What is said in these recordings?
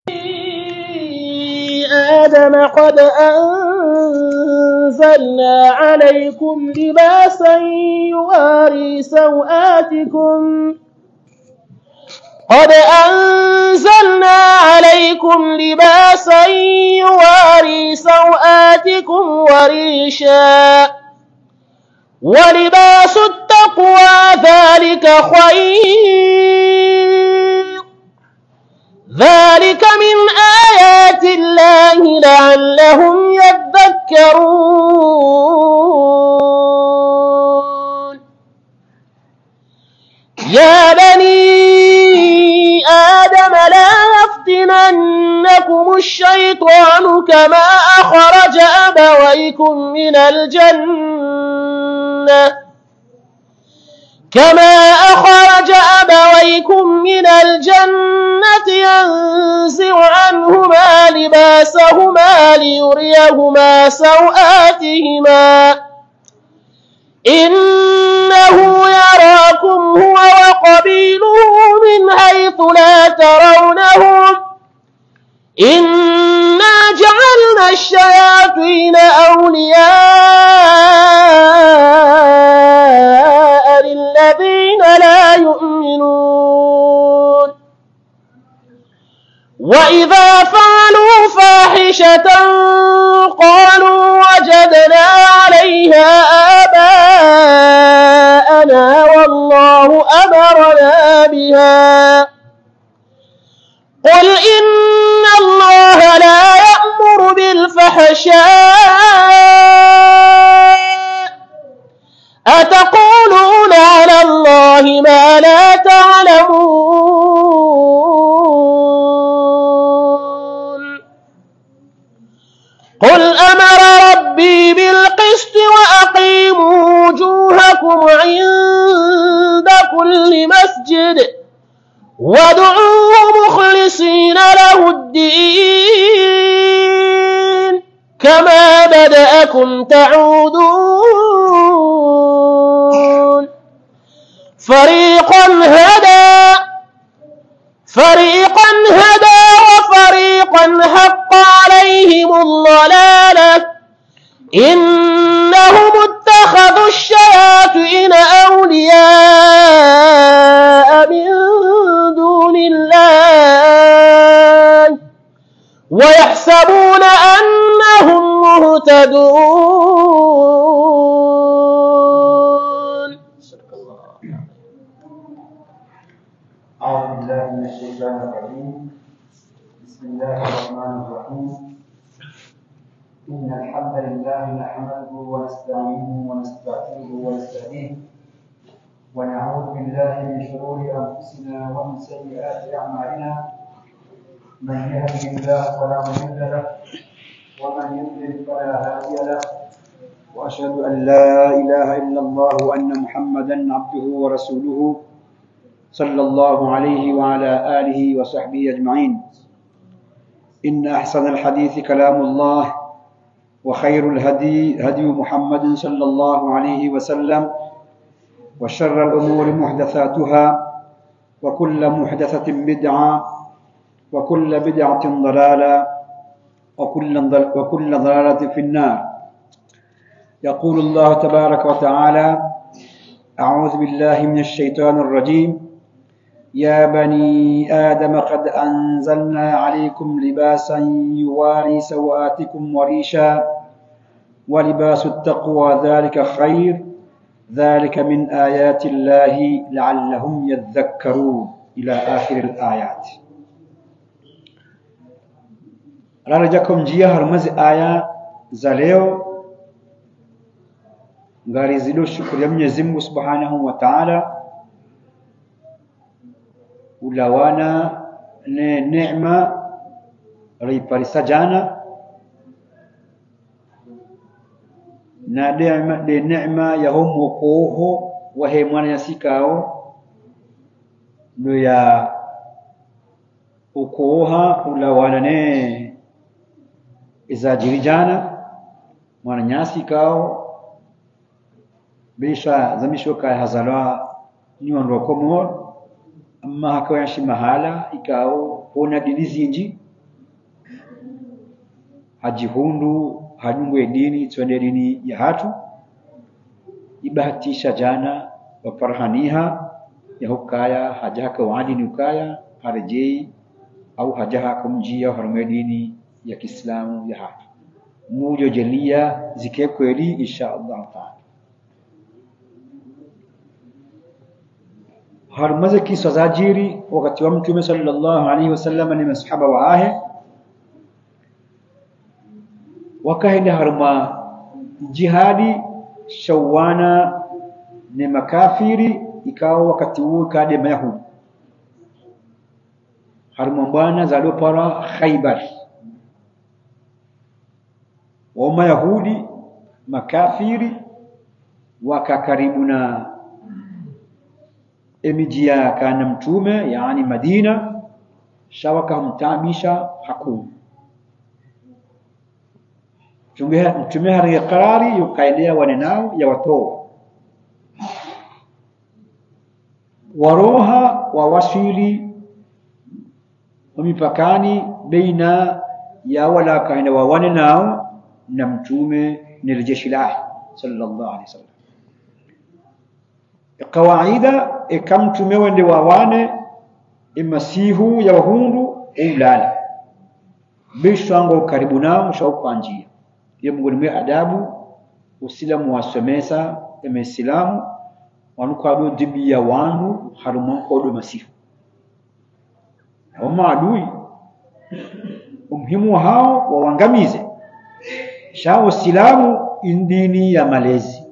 آدم قد أنزلنا عليكم لباسا يواري سوآتكم وريشا ولباس التقوى ذلك خير ذلك من آيات الله لعلهم يذكرون يا بني آدم لا يفتننكم الشيطان كما أخرج أبويكم من الجنة ينزع عنهما لباسهما ليريهما سوآتهما إنه يراكم هو وقبيله من حيث لا ترونهم إنا جعلنا الشياطين أولياء للذين لا يؤمنون وإذا فعلوا فاحشة قالوا وجدنا عليها آباءنا والله أمرنا بها قل إن الله لا يأمر بالفحشاء أتقولون على الله ما لا تعلمون قل أمر ربي بالقسط وأقيموا وجوهكم عند كل مسجد وادعوه مخلصين له الدين كما بدأكم تعودون فريقا هدى وفريقا حق عليهم الضلالة إنهم اتخذوا الشياطين أولياء من دون الله ويحسبون أنهم مهتدون. أعوذ بالله من الشيطان الرجيم. بسم الله الرحمن الرحيم. إن الحمد لله نحمده ونستعينه ونستغفره ونستهديه ونعوذ بالله من شرور أنفسنا ومن سيئات أعمالنا من يهده الله فلا مضل له ومن يضلل فلا هادي له وأشهد أن لا إله إلا الله وأن محمدا عبده ورسوله صلى الله عليه وعلى آله وصحبه أجمعين. إن أحسن الحديث كلام الله وخير الهدي هدي محمد صلى الله عليه وسلم وشر الأمور محدثاتها وكل محدثة بدعة وكل بدعة ضلالة وكل ضلالة في النار. يقول الله تبارك وتعالى: أعوذ بالله من الشيطان الرجيم. يا بني آدم قد أنزلنا عليكم لباسا يواري سوآتكم وريشا ولباس التقوى ذلك خير ذلك من آيات الله لعلهم يذكرون إلى آخر الآيات. Rarajakum njia harumazi aya za leo ngari zido shukuru ya Mwenyezi Mungu Subhanahu wa Ta'ala ulawana ne neema riparisa jana na neema ya homo koho wa hemwana yasikao ndo ya ukoha ulawana ne izajiri jana mwana nyasi kao bisha zamisho kai hazalwa niwando komor amma hakawashi mahala ikao pona dinizinji hajihundu hanyungwe dini twende dini ya hatu ibahatisha jana wafarhaniha ya hukaya hajaka wadi ni ukaya harejei au hajaha kumjia harume dini ya Kiislamu ya hatu mujo jelia zike kweli insha Allah taala. Harumaze kiswa zajiri wakati wa Mtume sallallahu alaihi wasallam ni masahaba waahe wakaenda haruma jihadi shawana ni makafiri ikawa wakati huo kade mayahudi haruma bwana zalio para Khaybar wa mayahudi makafiri wakakaribu na emijia kana Mtume yani Madina shawaka mtabisha hakuna Mtume hari qarari yukaendea wanenao ya watoa waroha wa wasili mipakani baina ya wala kaenda wa wanenao na Mtume ni jeshi lake sallallahu alaihi wasallam. Kawaida kama Mtume wende wawane imasihu ya wahundu ulala bishango karibu nao shauka njia ya mgoni adabu usilamu wasomesa emesilamu wanukado dibi ya wandu haruma kodo masifu wa maadui umuhimu hao wawangamize shao usilamu indini ya malezi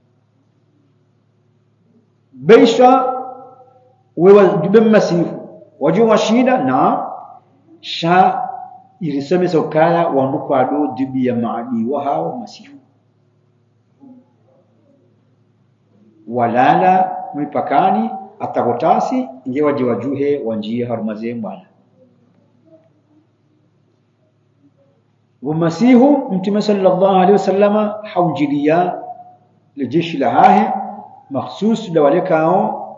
beisha wewa dibi masifu wajua shida na sha irisome sokaya wanukado dibi ya maadui wa hao masifu walala mipakani atakotasi ingewa jiwajuhe wanjie harumaze bwana wamasihu Mtume sallallahu alaihi wasallam haujilia lijeshi lahahe makhsus la walekao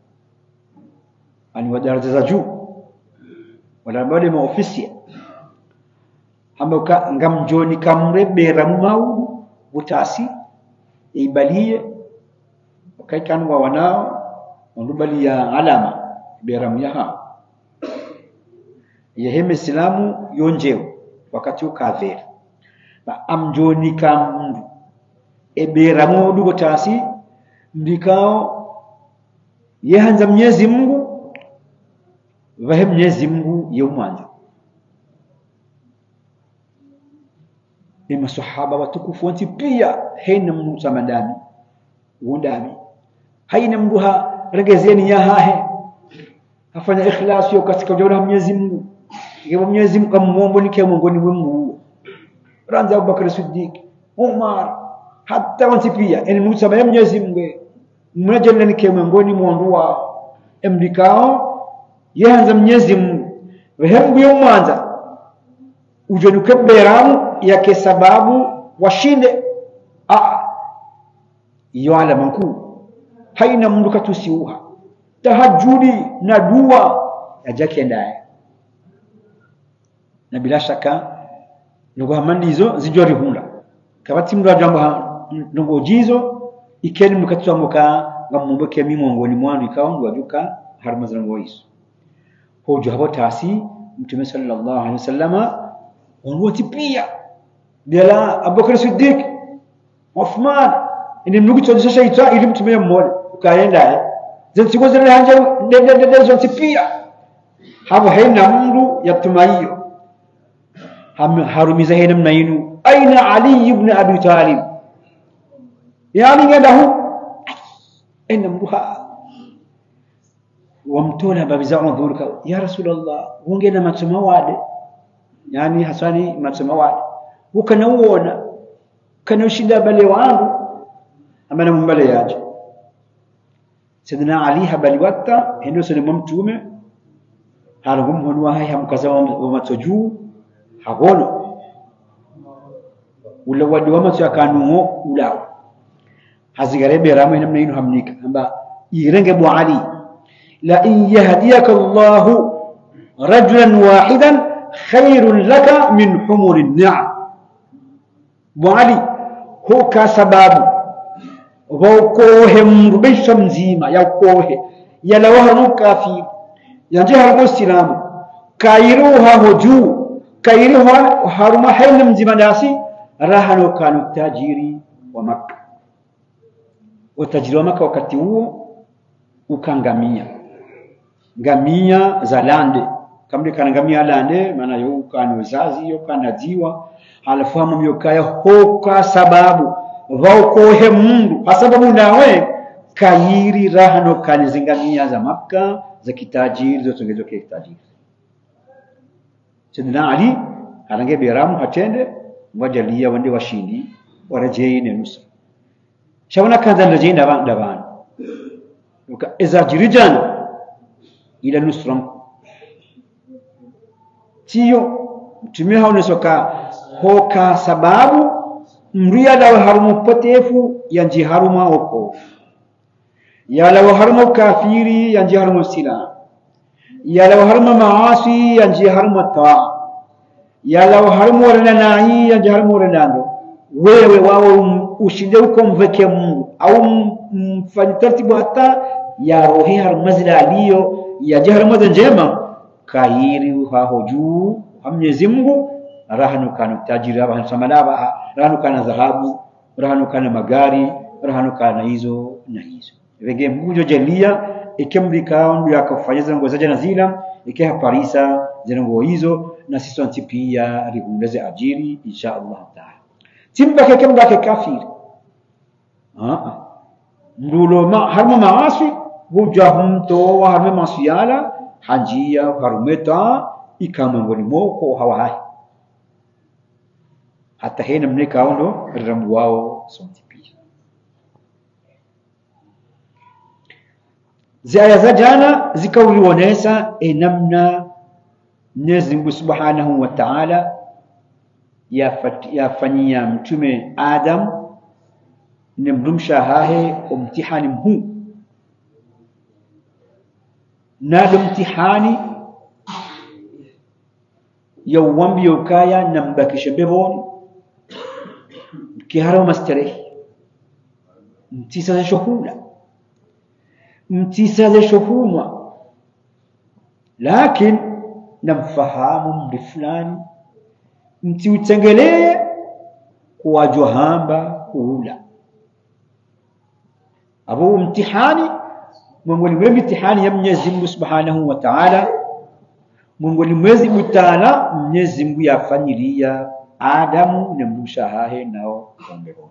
ani wadaraja za juu wala bado maofisi amboka ngamjoni kamrebera mau butasi ibalie kaikan wa wanao ondubali ya alama beramu ya hao yeheme islamu yonjeo wakati ukafiri ba amjoni kam eberamu dubotasi ndikao yehanza Mwenyezi Mungu vahe Mwenyezi Mungu yomwanzo ni masahaba watukufu wanti pia hena mnu samadani wondami haina mduha regezeni ya hahe afanya ikhlas yo katika jona Mwenyezi Mungu yebo Mwenyezi Mungu kamuombo nike mongoni Mungu ranza Abubakar Siddiq Umar hata wanti pia en Musa ba Mwenyezi Mungu mnajenna nike mongoni mwondua emdikao yaanza Mwenyezi Mungu wehembu yo mwanza ujoni kuberamu yake sababu washinde iyo alama nkuu haina mndu katusiuha tahajudi na dua yajake ndaye na bila shaka nugo hamandizo zijori hunda kabati mndu ajambo nugo jizo ikeni mkatsangoka ngamumboke mimongoni mwandu ikawa wajuka harumazango iso hojo habotasi Mtume sallallahu alaihi wasallama wonwati pia bila Abubakar Siddiq Uthman ini mnugu chodisha shaita ili Mtume mmoja ukaenda zensigo zile hanja ndende zonti pia hapo haina mndu yatumaiyo harumiza hena mnainu aina Ali ibn Abi Talib yani ngenda hu ina mruha wamtona babiza udhurka ya Rasulullah ungena matumawade yani hasani matumawade ukanaona kana ushida bale wangu amana mbale yaje Sayyidina Ali habali watta hendo sene Mtume harugum honwa haya mkaza wa matoju hagono ula wadi wa matu yakanu ula hazigarebe rama namna inu hamnika amba irenge bu Ali la in yahdiyaka Allah rajulan wahidan khairun laka min humuri an-ni'am bwali hoka sababu waukohe mrubisha mzima ya ukohe yala waharu kafir yanje harumo islamu kairuha hoju kairuha haruma hayna mzima nasi rahano kanu tajiri wa Makka. Utajiri wa Makka wakati huo ukangamia ngamia za lande kamli kana ngamia lande maana yo kana uzazi yo kana jiwa alafahamu myokaya hoka sababu waukohe mundu hasababu nawe kairi rahano kanizingamia za Makka za kitajiri zotengezo kitajiri. Sayyidina Ali arange beramu hatende wajalia wande washindi warajei nusa shabana kanza rajei daban uka ezajirijan ila nusram tiyo mtumia haunesoka hoka sababu mria la harumu potefu yanji haruma oko yala wa harumu kafiri yanji harumu sila yala wa harumu maasi yanji harumu taa yala wa harumu renanai yanji harumu renando wewe wao ushinde uko mveke Mungu au mfanye taratibu hata ya rohi harumazila aliyo ya jaharamu njema kairi haho juu Mwenyezi Mungu rahanu kana tajiri hapa samalaba rahanu kana dhahabu rahanu kana magari rahanu kana hizo na hizo wege Mungu jalia ikemlika ndio yakafanya zango za janazila ikeha parisa zango hizo na sisi antipia rihundeze ajiri insha Allah taala timbake kemlake kafiri mdulo ma harma maasi wujahumto wa harma masiyala hanjia harumeta ikamangoni moko hawahai hata hena mneka ono ramu wao sontipia zaya za jana zikauliwonesa namna Mwenyezi Mungu Subhanahu wa Ta'ala yafanyia mtume Adam nimrumsha hahe umtihani mhu na mtihani yawambi yokaya nambakisha beboni kiharo mastarehi mtisa shuhula mtisa shuhuma lakini namfahamu mri fulani mti utengelee kwa johamba kuula abu mtihani Mungu ni mtihani ya Mwenyezi Mungu Subhanahu wa Ta'ala Mungu ni mwezi mutala Mwenyezi Mungu yafanyilia Adamu na mshahahe nao ombero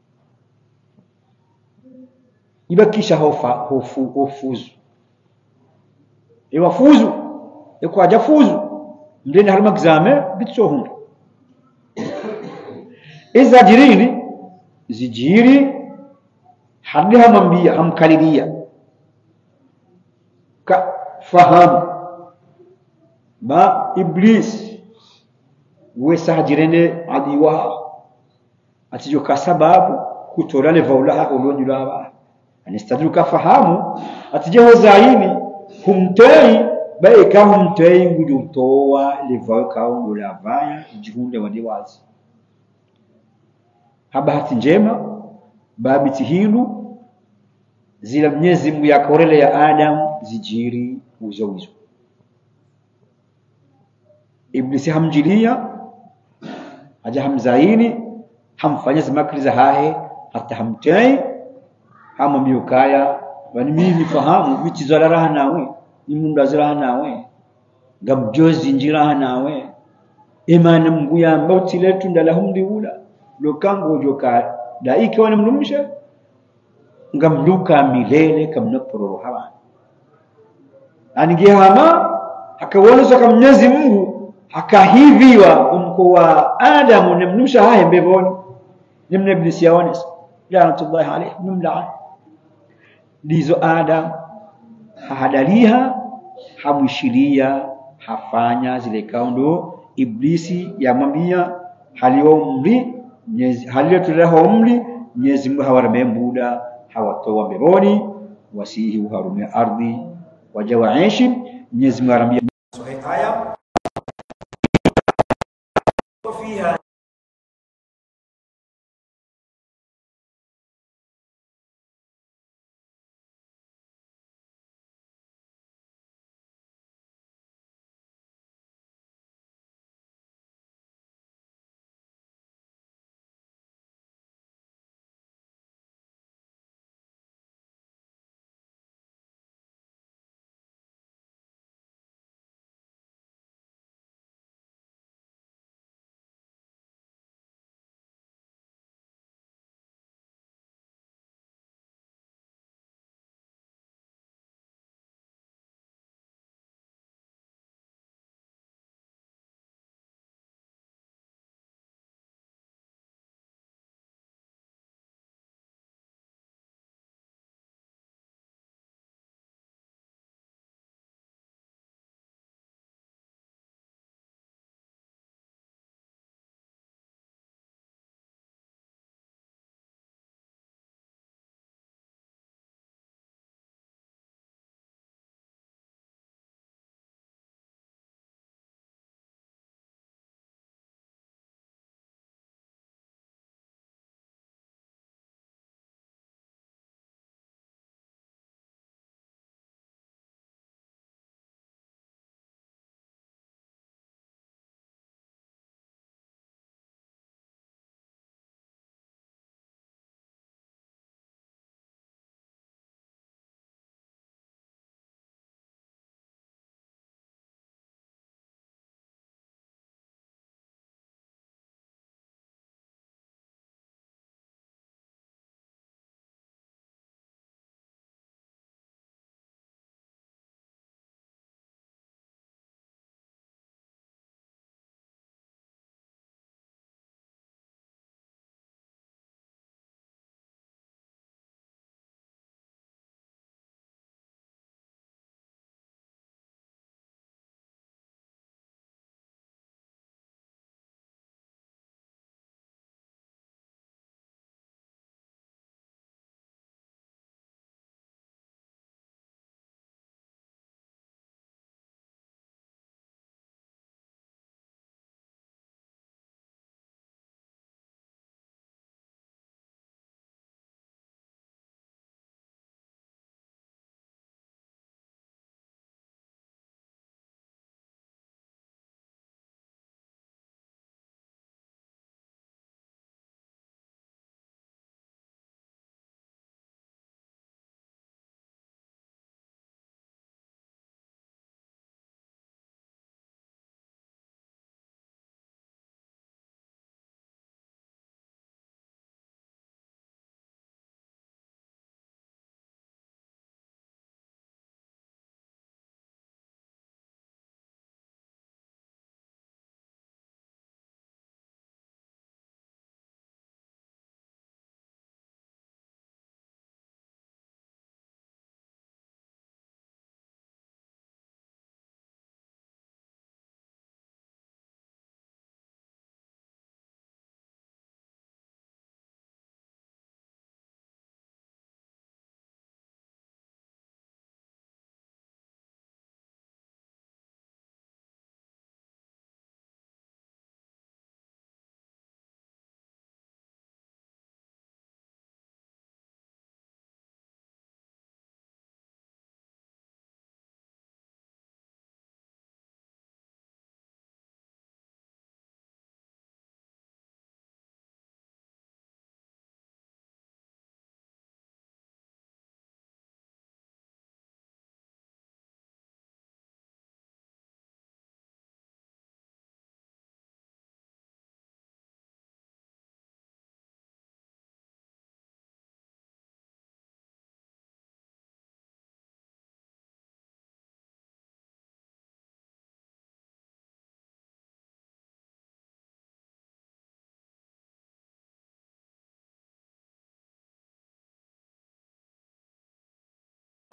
ibakisha hofuzu iwafuzu iko ajafuzu ndeni harima exame bitsohunda iza jirini zijiri hadi hamambia hamkalilia ka fahamu ba iblis wesahajirene adiwa atijo kasababu kutolale vaulaha ulonyulaba anistadruka fahamu atijo zaini humtei baika humtei ngujutoa levauka ulavaya jihunde wadiwazi habahati njema babiti hilu zila Mwenyezi Mungu yakorele ya Adam zijiri uzo Iblisi hamjilia aja hamzaini hamfanya zimakri za hahe hata hamtei hama miukaya wani mimi fahamu michizala raha nawe nimundazira nawe gabjozi njira nawe imana Mungu ya mbauti letu ndalahumdi ula lokango joka daike wana mnumisha ngamluka milele kamnaporo hawa anigehama akawonoza kwa Mwenyezi Mungu akahiviwa umkoa Adamu nimnusha haye mbevoni nimne Iblisi yaones laanatullahi alayhi nimla dizo Adam hadaliha hamwishiria hafanya zile kaundo Iblisi yamwambia haliomri halio tuleho umri Mwenyezi Mungu hawarame muda hawatoa mbevoni wasihi uharumia ardhi wajawaishi Mwenyezi Mungu arambia aya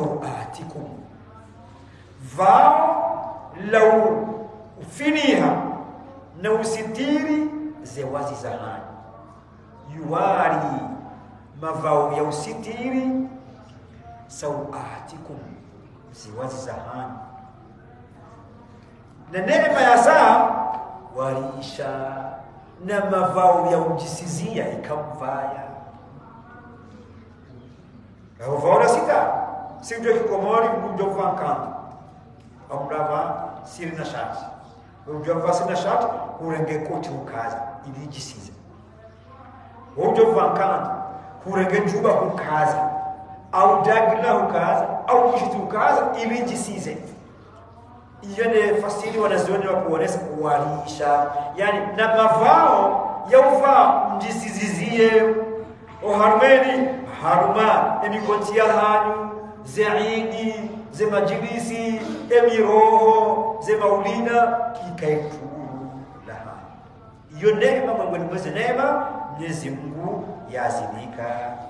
سوآتكم vao lau finiha na usitiri zewazi za hani yuwari mavao ya usitiri sawatikum zewazi za hani na neema ya saa warisha na mavao ya ujisizia ikamvaya au vao sita sivyo kikomori mdo vankanda amrava siri na shati ujava siri na shati urenge koti ukaza ili jisize ujava vankanda urenge juba ukaza au dagila ukaza au kishiti ukaza ili jisize yene fasiri wanazioni wa kuonesha kuwarisha yani na mavao ya uva mjisizizie o harmeni haruma emikontia hanyu zaidi ze majlisi emiroho ze maulina kikaitu laha hiyo neema miongoni mwa neema Mwenyezi Mungu yazimika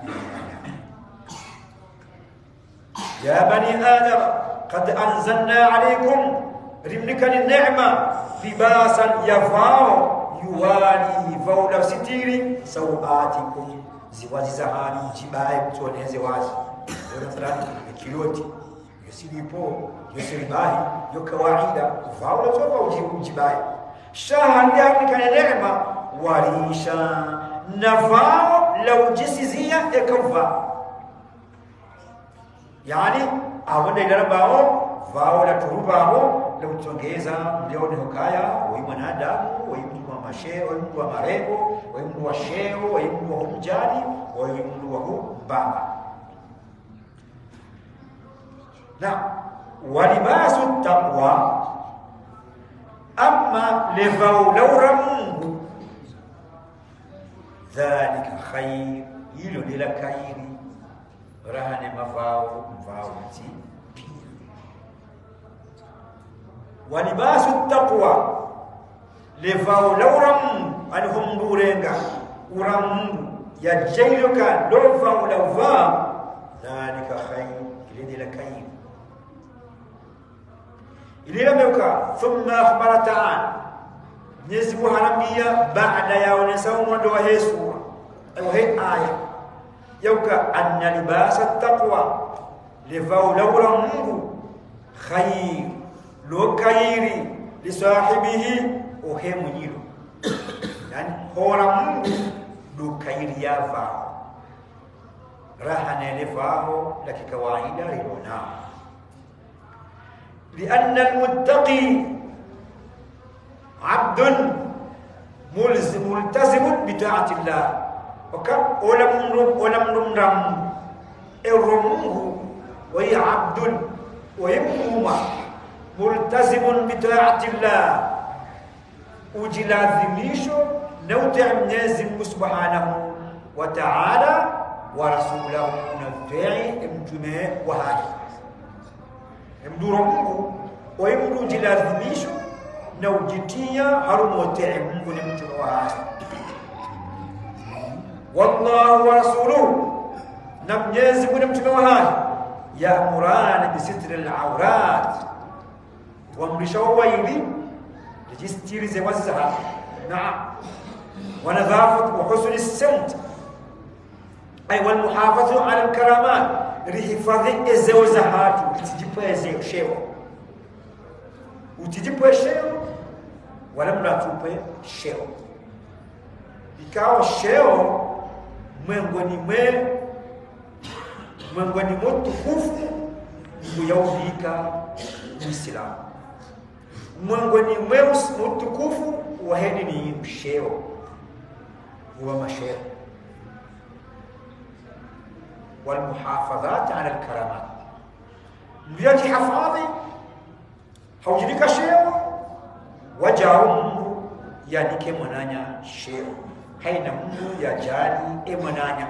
ya bani adam qad anzalna alaykum rimnika ni'ma libasan yafao yuwali faula sitiri sawatikum ziwazi zahani jibaye kutoneze wazi wala fulani kiloti yosilipo yosilibahi yo kawaida faula tofa ujibaye shahani yake kana neema warisha nafao law jisizia ekava yani awanda idara bao vao la turubao la utongeza ndio ni hokaya wa mwanadamu wa mtu wa masheo wa mtu wa marego wa mtu wa sheo wa mtu wa humjani wa mtu wa baba na walibasu taqwa amma levao laura Mungu dhalika khair hilo lila khairi rahane mavao mti walibasu taqwa levao lauram anhum durenga uram ya jailuka lova lava dhalika khair lila khair iliyameuka thumma akhbara ta'ala Mwenyezi Mungu anambia baada ya onesaumu ndo wa Yesu au aya yauka anna libasa taqwa levao laura Mungu khair lo khairi li sahibihi ohemu nyiro yani hora Mungu do khairi yava raha nelefao la kikawaida ilona لأن المتقي عبد ملتزم بطاعة الله وكان ولم نمرم الرمه وهي عبد ويمكم ملتزم بطاعة الله وجلاذميشو نوتع منازم سبحانه وتعالى ورسوله نوتعي امتماء وهاي امدورمه ويمدو جلاذميشو نوجتيا هرموتع منه نمتماء وهاي والله ورسوله نمجز ونمتموهاي يأمران بستر العورات ومرشوا ويلي لجستير زوزها نعم ونظافة وحسن السمت أي والمحافظة على الكرامات لحفاظ الزوزهات وتجيبها شيء وتجيبها شيء ولم لا تجيبها شيء ikawa sheo miongoni mtukufu kuyaubika Uislamu miongoni mtukufu wa hedi ni msheo wa masheo والمحافظات على الكرامات بيجي حفاظي haujidika sheo wajao yani kemonanya sheo haina Mungu ya jali emananya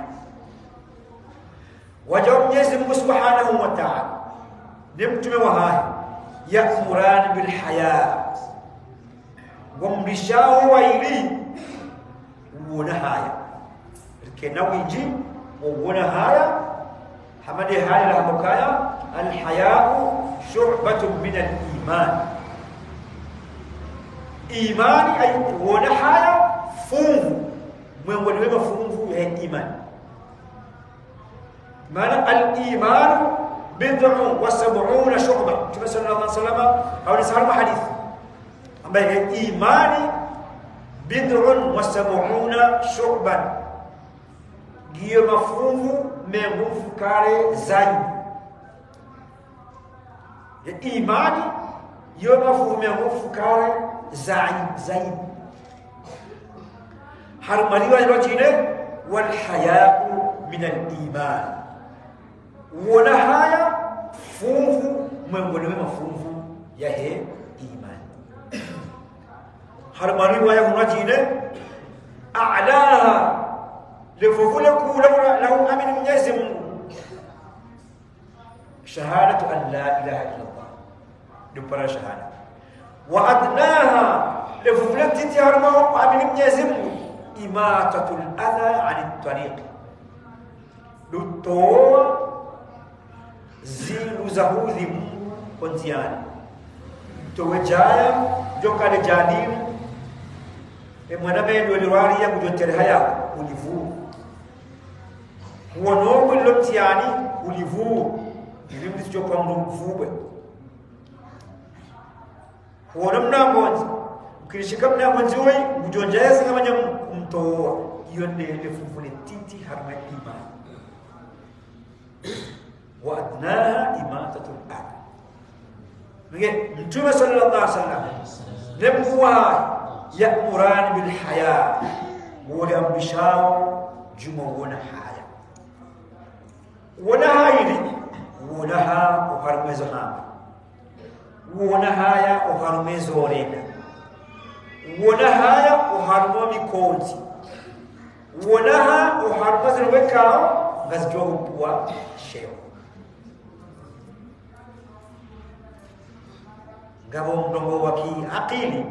wajao Mwenyezi Mungu Subhanahu wa Ta'ala ni mtume wa hai ya'muran bil haya wamrishao waili uona haya kenawiji uona haya حمدي هاي الحمكايا الحياء شعبة من الإيمان إيمان أي ونحايا فوم من ولما فوم هي إيمان معنى الإيمان 70 شعبة كما صلى الله عليه وسلم أو نسأل حديث أما إيمان 70 شعبة هي مفهوم من مفكار زين الإيمان هي مفهوم من مفكار زين حرمني وجهنا والحياء من الإيمان ونهاية فوفو من ولما فوفو يهي إيمان حرمني وجهنا أعلاها لفوفلكو لو أمن من يزم شهادة أن لا إله إلا الله دبر شهادة وأدناها لفوفلك تتهرمه أمن من يزم إماتة الأذى عن الطريق لطوة زيل زهوذي كنتيان توجايا جوكا لجانين إمانا بين ولواريا مجوترهايا ولفو ونوم اللوتياني ولفو يريد جوكا مفوبة ونمنا مونز كريشكمنا منزوي مجوجايا سيغمانيا متوى يوني لفوفو لتيتي هرما إيمان وأدناها إماتة الأذى نجم صلى الله عليه وسلم نبوها يأمران بالحياة ولم بشاو جمعون حياة ونهاية ونها وهرمزها ونهاية وهرمزورين ونهاية وهرمومي كونتي ونها وهرمزروكاو غزجوه بوا شيء قبل دونغو وكي عقيلي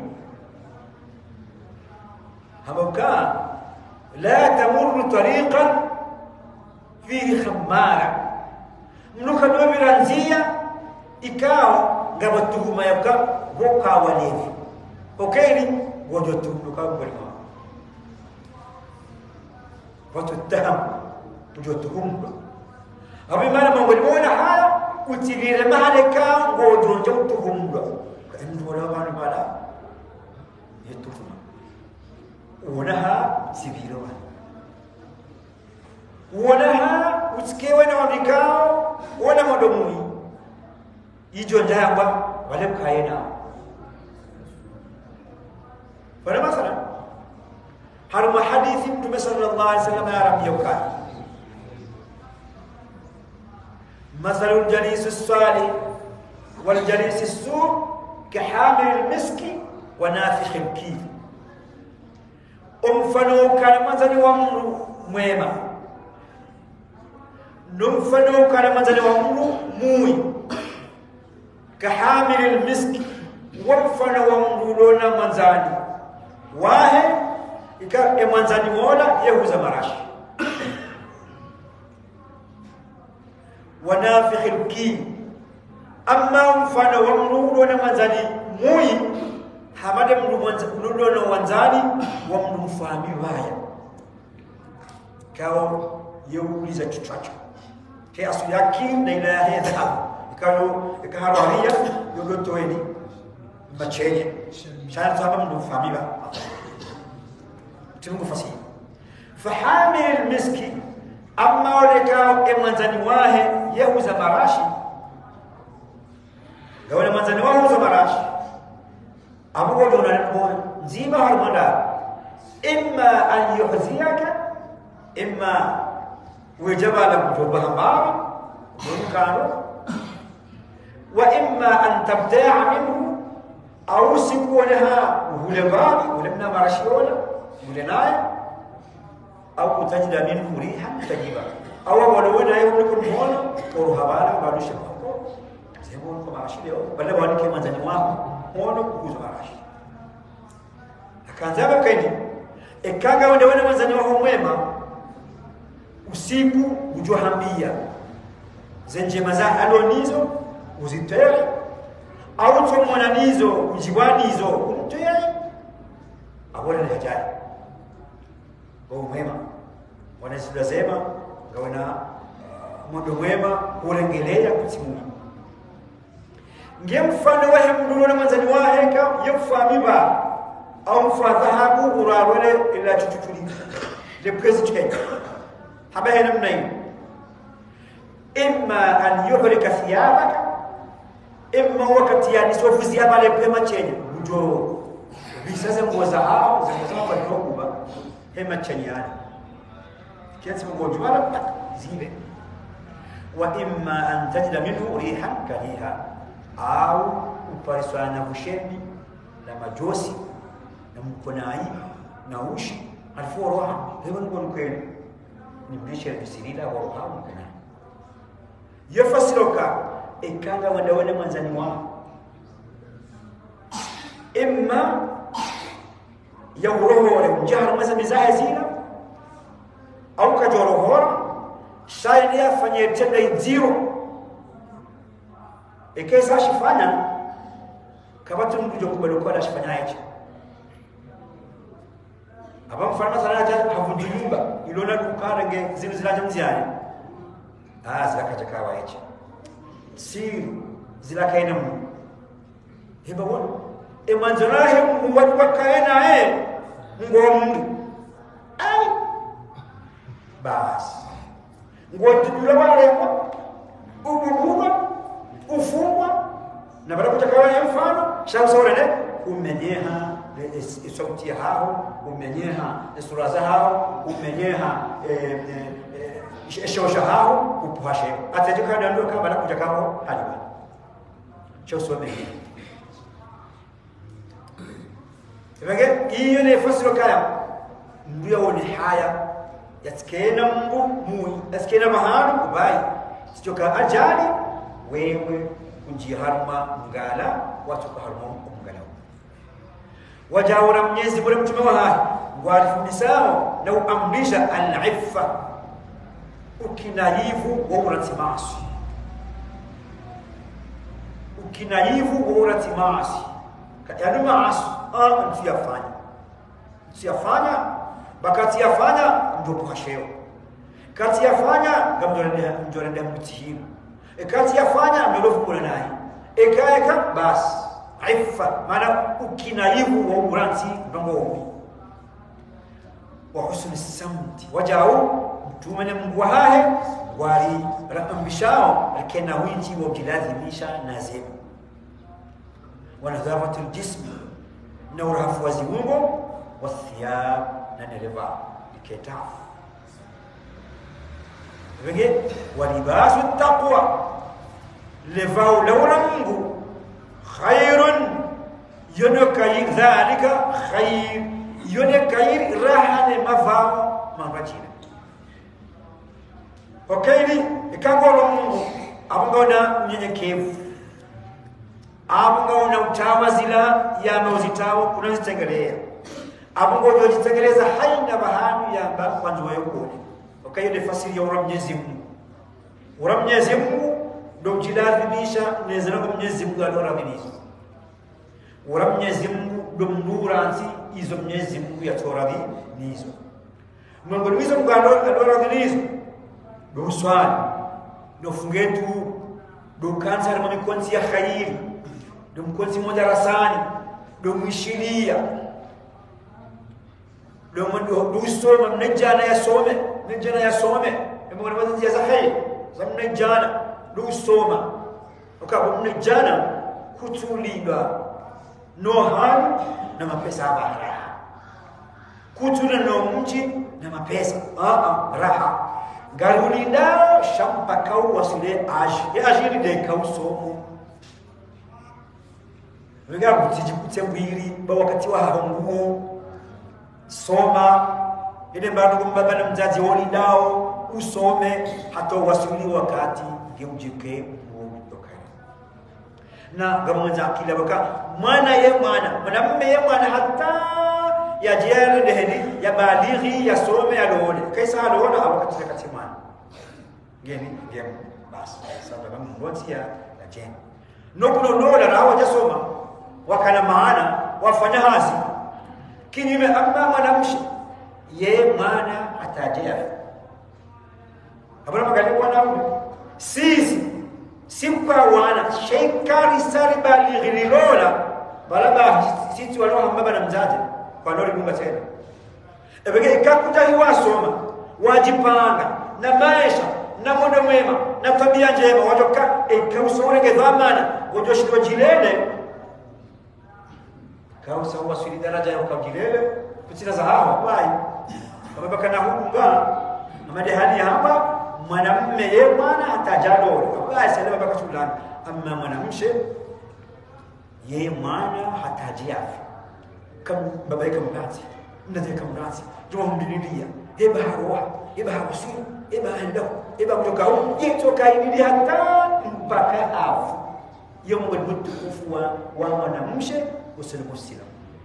هموكا لا تمر طريقا فيه خمارة منوكا دومي رانزية إكاو قبل ما يبقى بوكا وليفي أوكيني وجدتهم نوكا برما وتتهم وجدتهم أبي ما لما ولمونا حالا وتبير مالكا وجدتهم كأنه ولا مالا يتوفنا ونها سبيلوان ونها وتسكيونا ونكاو ولا مدموي يجون جاهبا ولا بكاينا فمثلا حرم حديث النبي صلى الله عليه وسلم يا رب يوكا مثل الجليس الصالح والجليس السوء كحامل المسك ونافخ الكيل فنو كان مثل وامر ميما فنو كان مثل وامر موي كحامل المسك وفنو وامر لونا منزاني واحد إكا منزاني مولا يهوز مراش ونافخ الكيل أما فنو وامر لونا منزاني موي hamada mnudo na wanzani wa mnufami waya kao yeuliza kichwacho ke asu yaki na ila ya dhahab ikalo haria yogotoeni machenye shana zaba mnufami ba tungu fasi fahamil almiski amma walika emanzani wahe yahuza marashi gawana manzani wahuza marashi أبو جون الأول زيما هرمنا إما أن يحزيك إما وجب لك جوبها بار مكانه وإما أن تبتاع منه أو سكونها وهلباني ولمنا مرشيولا ولنايا أو تجد منه ريحا طيبة أو ولونا يملك هون ورهبانا بعد شبابه زيمون كماشيلو بل وانك ما زنواه hono kuzmarashi akaanza bakeni ekaga wende wana wanzani wao mwema usiku ujohambia zenjema za alonizo uzitere au tumona nizo ujiwanizo umtere abona ni hatari kwa mwema wanasula zema ngaona modo mwema urengelea kutimu ngemfano wahe mdulo na manzani waheka yefamiba au mfadhahabu urarwele ila tututuli le president haba hena mnayi imma an yuhrika thiyabaka imma wakati yani sofuzi hapa le pema chenye ujo bisaza ngoza hao zimesema kwa kuba hema chenye yani kiasi mgonjwa wala zibe wa imma an tajida minhu rihan kariha au upariswa na bushemi na majosi na mkonai na ushi alfu roha leo ngoni kwenu ni bisha bisirila wa roha mkana yafasiroka ikanga wadawana manzani wao imma ya uroho wale mjahara maza mizaha zina au kajorohora shaili afanye tenda iziro ekesa shifanya kabatu mkujo kubalokwa ashifanya hicho aba mfano sana havundi nyumba ilona kukarange zinu zilaje mziani zilakaja kawa hicho si zilakaina mu heba wona emanzanahe watu wakaena ngomu ai bas ngotujula wale ubububa ufungwa na baada kutakawa ya mfano shamsaurene umenyeha sauti hao umenyeha sura zao umenyeha shosha hao upashe atajika ndio kama baada kutakao haliba chosome Ibage iyo ne fasiro kaya ndio woni haya yatikena mbu mui yatikena mahali kubai sichoka ajali wewe kunjiharma ngala watu kuharma ngala wajawara Mwenyezi Mungu mtume wa hai walifundisao na uamrisha al-iffa ukinayivu wa uratimasi ukinayivu wa uratimasi yani maasi msiyafanya bakati yafanya ndio kuhasheo kati yafanya ngamjorende mtihini kati yafanya mlofu kuna naye ekaeka bas iffa maana ukinaivu wa uranti ndongo wa husni samti wajao mtumene Mungu hahe wali rakambishao akena winji wa kilazimisha nazima ونظافة الجسم نورها فوازيونغو والثياب ننرفع الكتاف ولباس التقوى لفاو لورنغو خير ينكير ذلك خير ينكير راحة مفاو مبجين وكيلي إكاقوا لنغو أبغونا نينيكيف abunga una utawazila ya mauzitao kunazitengelea abunga ujitegeleza haina bahanu ya mba kwanza wayokone okay ile fasiri ya Mwenyezi Mungu ndio jilazimisha nezana kwa Mwenyezi Mungu aloradhinisha Mwenyezi Mungu ndio mnuranzi hizo Mwenyezi Mungu ya toradhi nizo Mungu nizo Mungu aloradhinisha ndio swali ndio fungetu ndio kansa na mikonzi ya khairi ndio mkonzi mmoja darasani ndio mwishilia ndio usoma mnajana yasome ndio mwanzo za khair za mnajana ndio usoma ukapo mnajana kutulidwa no hali na mapesa bahara kutuna no mji na mapesa raha garuni ndao shamba kau wasile ajiri de kau somo Wega kutijikute mbili ba wakati wa hongo soma ile bado mbaba na mzazi woni dao usome hata wasuli wakati geujike kutoka na gamonza kila baka mwanamume ye mwana hata ya jere deheli ya balighi ya some ya lone kaisa lone wakati mwana geni basi sababu ngotia na jengo nokulonola na hawajasoma wakana maana wafanya hazi kinyume amma mwanamshi ye mwana atajia abana magali wanaume sisi simpa wana sheikari saribali ghililola balaba sisi waloha mbaba na mzazi kwa nori munga tena ebege ikakuta hiwasoma wajipanga na maisha na moyo mwema na tabia njema watoka ikausore dhamana wajoshitwa jilele kausa wasili daraja ya ukajilele kutina za hawa bai kama baka na hukunga amade hali hapa mwanamume yeye mwana atajalo bai sema baka tulani amma mwanamshe yeye mwana hatajia kama baba yake mnati mnati kama mnati jua mdinilia eba hawa eba hawasi eba ndo eba kutoka huko kutoka ili hata mpaka afu yomo mtukufu wa mwanamshe usilimusila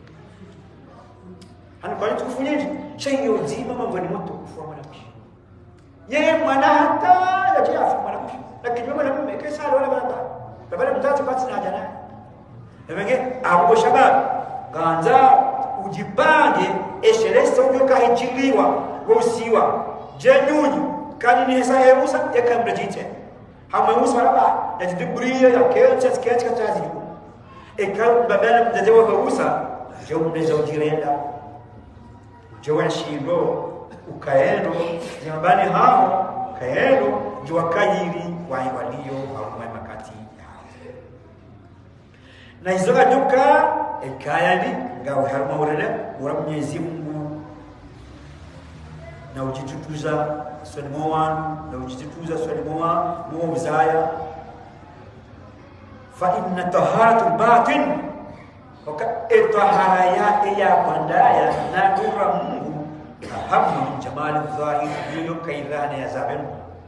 anakwani tukufunyeje shay uzima mambo ni mtukufu wa mwanamshe yeye mwana hata yajafu mwanamshe lakini mwanamume kesa wala baba mtatu basi na haja naye Emenge abo shabab ganza ujipange esheresa uyoka hijiliwa wosiwa jenyunyu kanini hesa herusa yakamrejite hameusa raba yajibriya yakecha sketch katazi ekam babana mdadewa heusa jombe zawjirenda jowa shindo ukaendo nyambani hao kaendo jwa kayiri waliyo au makati na izoga duka ekayali ngawe harma urele ura Mwenyezi Mungu na ujitutuza swali mwan na ujitutuza swali mwan muuzaya fa inna taharatul batin waka tahara ya bandaya na dura Mungu ahamu jamal dhahir yukairana ya zaben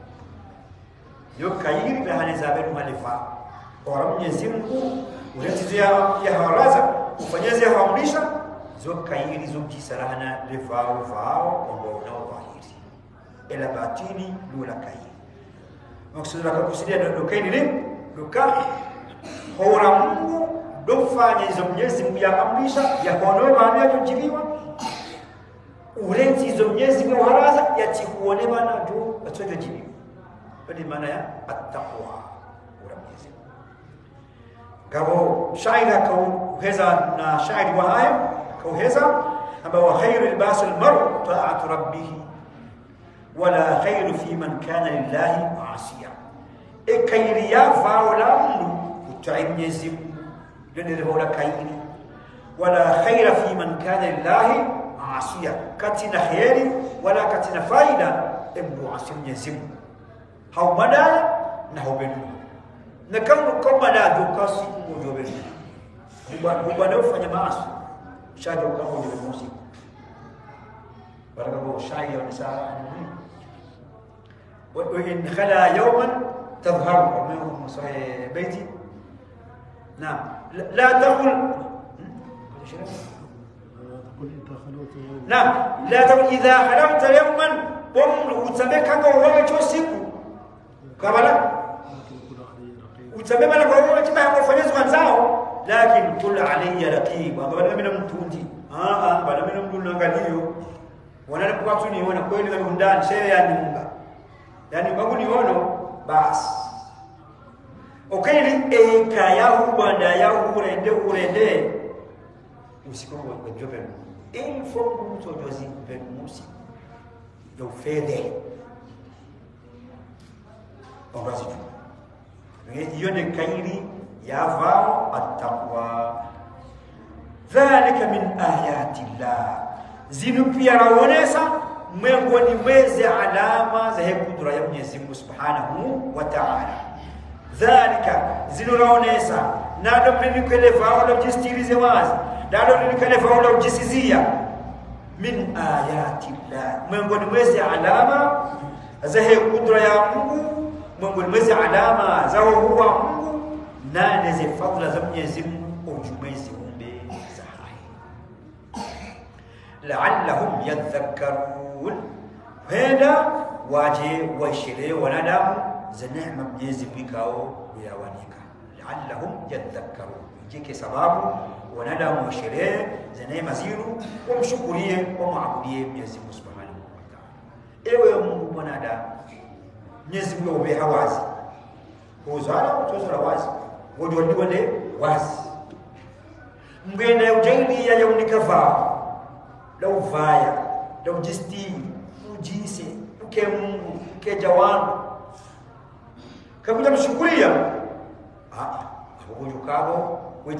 yukairana zaben malifa ura Mwenyezi Mungu unatizia ya haraza ufanyeze haamrisha zo kairi zo kisarana refao fao kwamba unao dhahiri ila batini lula kairi maksudi la kusudia ndo kairi ni duka hora Mungu dofanya hizo Mwenyezi Mungu ya amrisha ya kono maana ya kujiliwa urenti hizo Mwenyezi Mungu haraza ya tikuone bana do atojo jiliwa ndio maana ya at-taqwa ura Mwenyezi Gabo shaira kauheza na shairi wa hayo kauheza ambao khairu libas almar ta'atu rabbih wala khairu fi man kana lillahi asiya ekairi ya faula mdu utai Mwenyezi Mungu ndio wala kairi wala khaira fi man kana lillahi asiya katina khairi wala katina faida emdu asi Mwenyezi Mungu hau madaya na hubenu na kama la dukasi mujobeni bwana ufanya maasi shaje kama ujobeni usiku baraka kwa shairi wa nisaa wa in khala yawman tadhharu minhum sahih baiti naam la taqul naam la taqul idha khalawta yawman qum utabeka kwa wewe usiku kabla utabeba na kwa kama wafanyezi wenzao lakini kul alayya raqib baba mimi mtunji baba mimi mdunangalio wanapokuwa tu niona kweli na ndani sheria ya nyumba yani babu niono basi okeli ekayahu banda yahu urende usiku wa jobe info mtu dozi musi do fede ongazi yone kairi ya vao at-taqwa dhalika min ayati llah zinu pia raonesa miongoni mwezi alama za kudra ya Mwenyezi Mungu Subhanahu wa Ta'ala dhalika zinu raonesa nado mnikwele vao la jistirize wazi nado mnikwele vao la jisizia min ayati llah miongoni mwezi alama za kudra ya Mungu Mungu mwezi alama za huwa Mungu na zile fadhila za Mwenyezi Mungu ujumezi umbe za hai la'allahum yadhakkarun hada waje waishire wanadamu za neema Mwenyezi Mungu kuyawanika, la'allahum yadhakkarun, jike sababu wanadamu sherehe za neema ziru wamshukurie wamwabudie Mwenyezi Mungu Subhanahu wa Ta'ala. Ewe Mungu mwanadamu, Mwenyezi Mungu uwe hawazi kuzala utozora wazi wodi wazi mbena ujaili ya unikava la uvaya la ujisti ujise uke Mungu uke jawanu kabla mshukuria abujukabo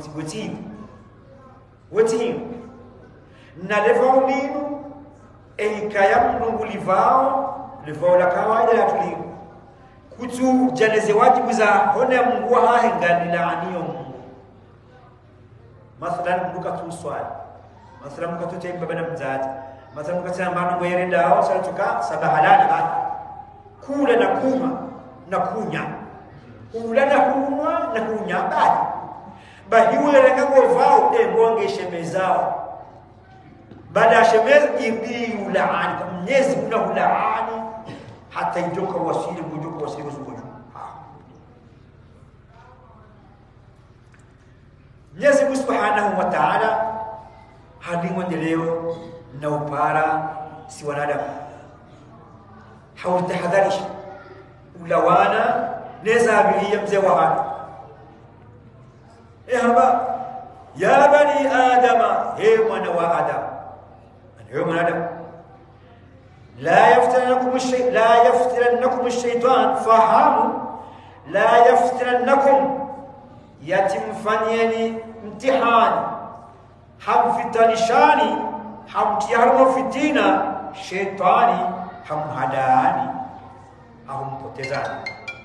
weti na levao minu eikaya Mungu livao la kawaida ya tulivu kutu janeze wajibu za hone Mungu hahenga laaniyo Mungu. Mathalan mbuka tu swali, mathalan mbuka tu temba bana mzazi, mathalan mbuka tamba ngo yerenda au salatuka sabahalana ba kula na kuma na kunya, kula na kuma na kunya ba hiwe renga ngo vao ngonge shemezao baada shemez ibi ulaani Mwenyezi Mungu ulaani hata ijoka wasili zugoju. Mwenyezi Mungu Subhanahu wa Ta'ala hadimwendeleo na upara si wanadamu hawatahadharishi ulawana neza abilia mzee wa hapa haba ya bani adama mwana wa adam mwanadamu لا يفترنكم الشيطان فهموا لا يفترنكم يتم فنيني امتحان هم في تنشاني هم تيارم في دينا شيطاني هم هداني هم بتزاني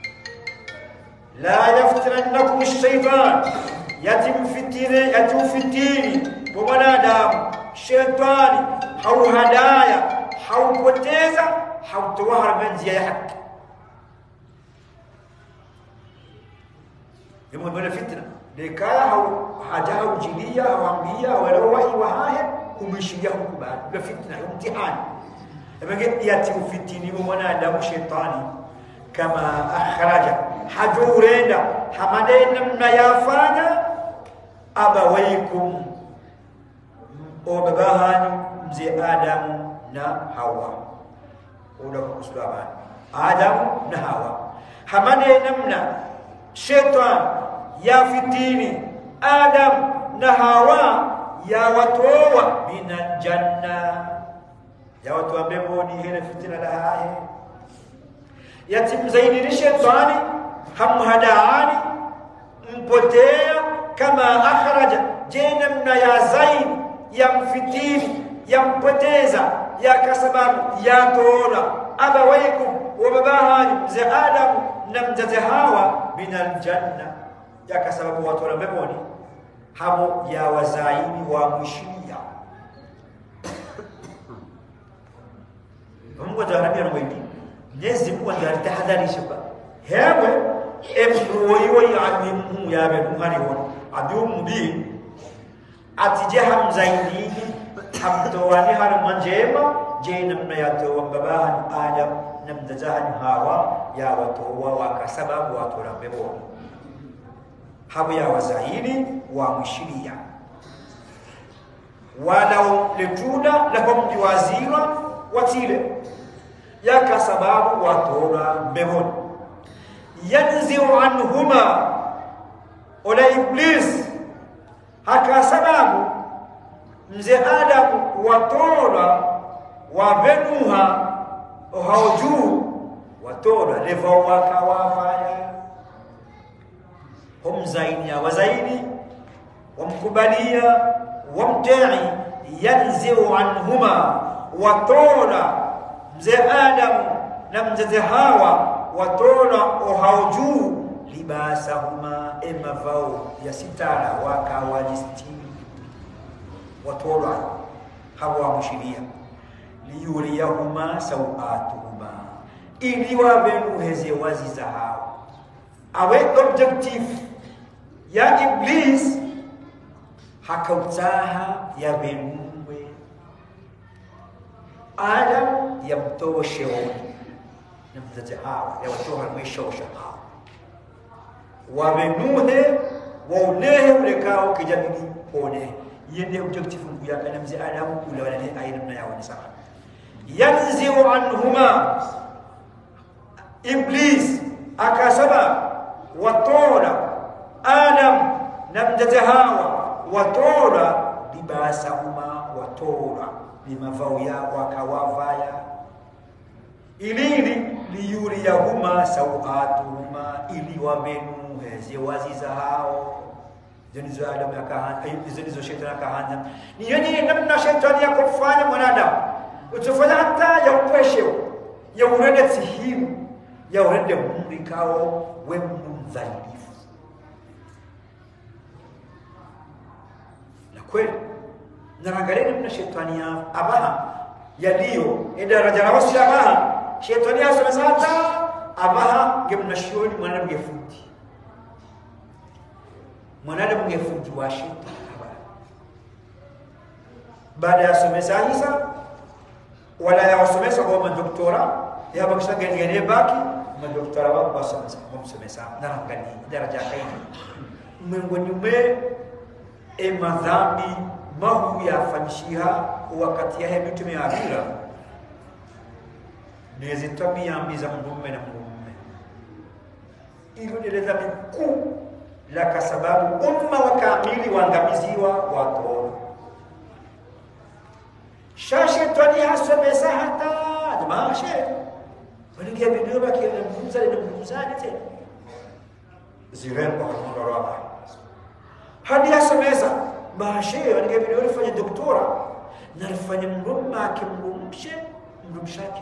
لا يفترنكم الشيطان يتم في الدين بمنادام شيطاني هو هدايا haupoteza hautoa من njia ya haki yemo bwana fitna dekaya haja ujilia waambia wala wahi wahaye kumshikia hukubali bila fitna mtihani ebenge yati ufitini mwanadamu shetani kama akhraja hajurenda hamadena mnayafanya abawaikum o babahani mzee Adamu na Hawa ula kusulabani Adamu na Hawa hamane namna shaitan ya fitini Adam na Hawa ya watoa minan janna ya watu ambao hile fitina la haye yatim zaidi ni shaitani hamhadaani mpotea kama akhraja jenamna ya zaid ya mfitini ya mpoteza ya kasababu ya tola abawaikum wa babahani mzee Adam na mzazi Hawa minal janna ya kasababu watu wa peponi hamo ya wazaini wa mwishiya Mungu ataharibia na mwingi Mwenyezi Mungu anatahadharisha hewe emruoiwa ya alimu ya benuhari won adum bi atije hamzaini hamtowani har njema jena mnayato babahani Adam na mzazahani Hawa ya watowa wakasababu watu wa peponi habu ya wazaini wa mwishiria walau letuna lahum jiwazira watile yaka sababu watola mbehoni yanziu anhuma ola iblis haka sababu mzee Adam watola wabenuha hawaju watola leva wakawafanya هم زين يا وزيني ومقبلية ومتعي ينزع عنهما وطولا مزي آدم نمزي هاوى وطولا وهوجو لباسهما إما فاو يستارا وكاواجستي وطولا هوا مشريا ليوريهما سوآتهما إلي وابنو هزي وزيزهاو awe objective ya iblis hakautaha ya benumwe Adam yamtoa sheoni namzazi hawa ya watoha mwisho shaka wamenuhe waonehe ulekao kijamii one yende objective ya kana mzee Adamu kula wala ni aina mna yao ni sawa yanziu anhuma iblis akasaba watola Adam namzazi hawa watola libasahuma watola limavao yao akawavaya ilili liyuriyahuma sawatuhuma ili wamenuhe ziwaziza hao zenizo Adam yakahana zenizo shetani yakahana ni yani namna shetani yakufanya mwanadamu utafanya hata ya upeshe ya urende sihimu ya urende mrikao we mdhalifu na kweli naangalia namna shetani ya abaha yaliyo daraja la wasi abaha shetani asemesata abaha ngemnashioni mwanadamu yefuti mwanadamu yefuti wa shetani abaha baada ya somesa Isa wala ya wasomesa kwa madoktora ya bakisha gengene baki madoktora wa basomesa kumsomesa narangani daraja kaini miongoni mwa madhambi mahu yafanyishiha wakati ya mitume ya abira nezi tabia mbiza mdume na mdume ilo ni dhambi kuu la kwa sababu umma wa kamili waangamiziwa watu shashe twani hasomesa hata jamaa she walingia bidii baki na mzani tena zirembo kwa roho hadi hasomesa baashe walingia bidii walifanya doktora na alifanya mrumma akimrumshe mrumshaki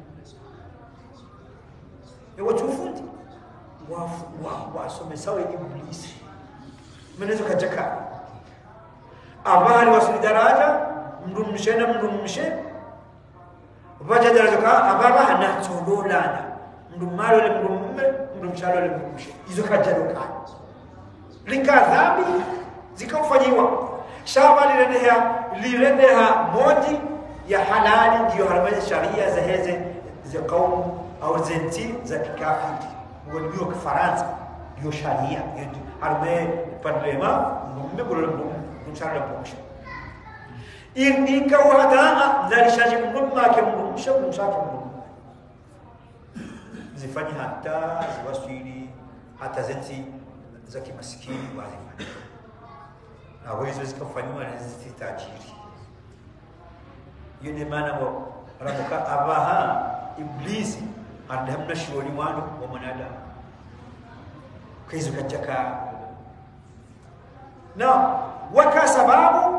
ya watu fundi wasomesa wa iblisi mnezo kajaka abali wasuli daraja mrumshe baja daraja ka ababa hana tololana mrumalo le mrumshalo le mrumshe hizo kajadoka likadhabi zikafanyiwa shaba lirendeha moja ya halali ndio halali sharia za heze za kaumu au zenti za kikafiri ndio kifaransa ndio sharia harme parlema mshara pomsha indika wadaa zalishaji mrumma kimrumsha zifanye hata ziwasili hata zenti za kimaskini wazi na hizo zikafanywa na ziti tajiri yule maana wa rabuka abaha iblisi andamna shughuli wanu wa mwanadamu kaizo kachaka na waka sababu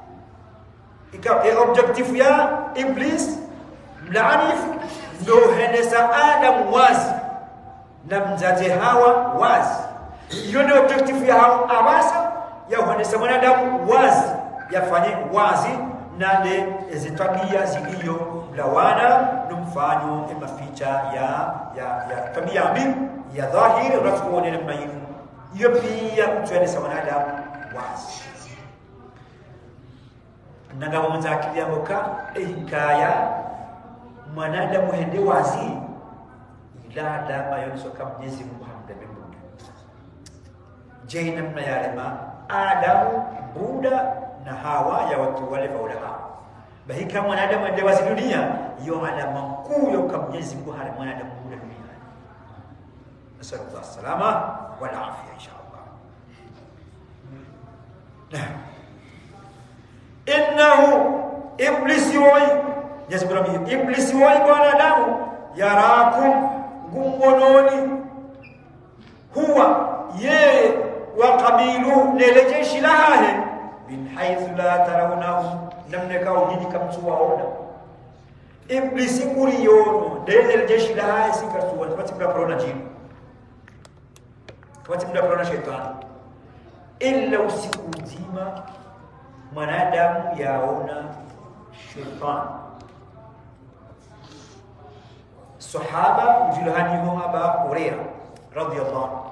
objective ya iblis mlaanifu ndo henesa Adam wazi na mzazi Hawa wazi hiyo ndio objective ya hao abasa ya henesa mwanadamu wazi yafanye wazi na le zitabia zilio mlawana numfanyo maficha ya tabia mbili ya dhahiri unatuone namna hiyo pia mtuenesa mwanadamu wazi nanga mwanza akili ya moka hikaya mwanadamu hende wazi ila dama yonso kama Mwenyezi Mungu hamdabimbuda je namna yalema Adamu Buda na Hawa ya watu wale faula bahika mwanadamu hende wazi dunia hiyo alama kuu ya kama Mwenyezi Mungu hali mwanadamu Buda dunia nasallallahu salama wal afia inshallah innahu iblisi wai yasbirabi iblisi wai wanadamu yarakum gumononi huwa ye wa qabilu nelejeshi lahe min haythu la tarawnahu namnaka ujini kamsuwaona iblisi kuriyono nelejeshi lahe sikasuwa patibla corona jini patibla corona shetani illa usiku mzima mwanadamu yaona shetani sahaba ujulhani Aba Hurairah radhiyallahu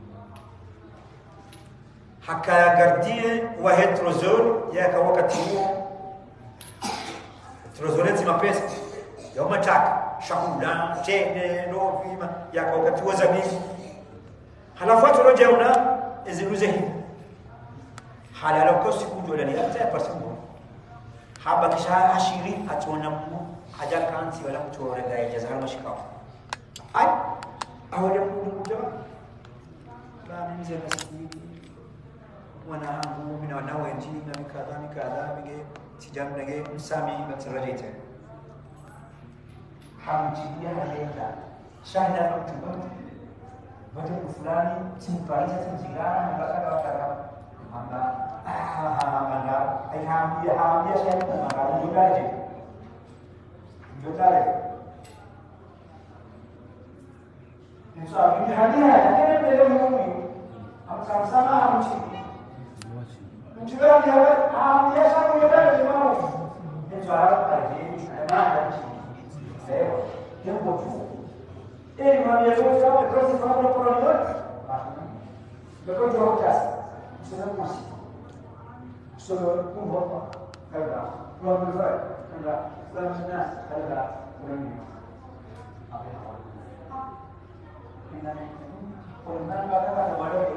hakayagardie wa heterozol yaka wakati huo heterozoleti mapesa ya mataka shakula tende ndo vima yako wakati wa zabibu halafu watu rojeuna eziluze hivi halala kwa siku ndio ndani hata pasimu haba kisha ashiri atuona Mungu haja kanti wala kuchora gaya jaza mashikao ai awale Mungu ndio na mimi zema siku wanangu mimi na wanao wengine na mikadha bige sijamu nage msami matarajite hamjia henda shahada kutuba watu fulani simpaliza tingana mpaka wakara amba manda aihamia shahada maka njotaje inshallah hadia lakini ndio muhimu sama hamchini mchukua ni hawa biashara yote ni mambo ndio hapa hivi maana leo jambo tu mambo yote kama kazi fanya kwa yote ndio kwa kazi sio kusi sio kumhopa kada kwa mzee kada sana kada mwenye hapo kwa nani baada ya wale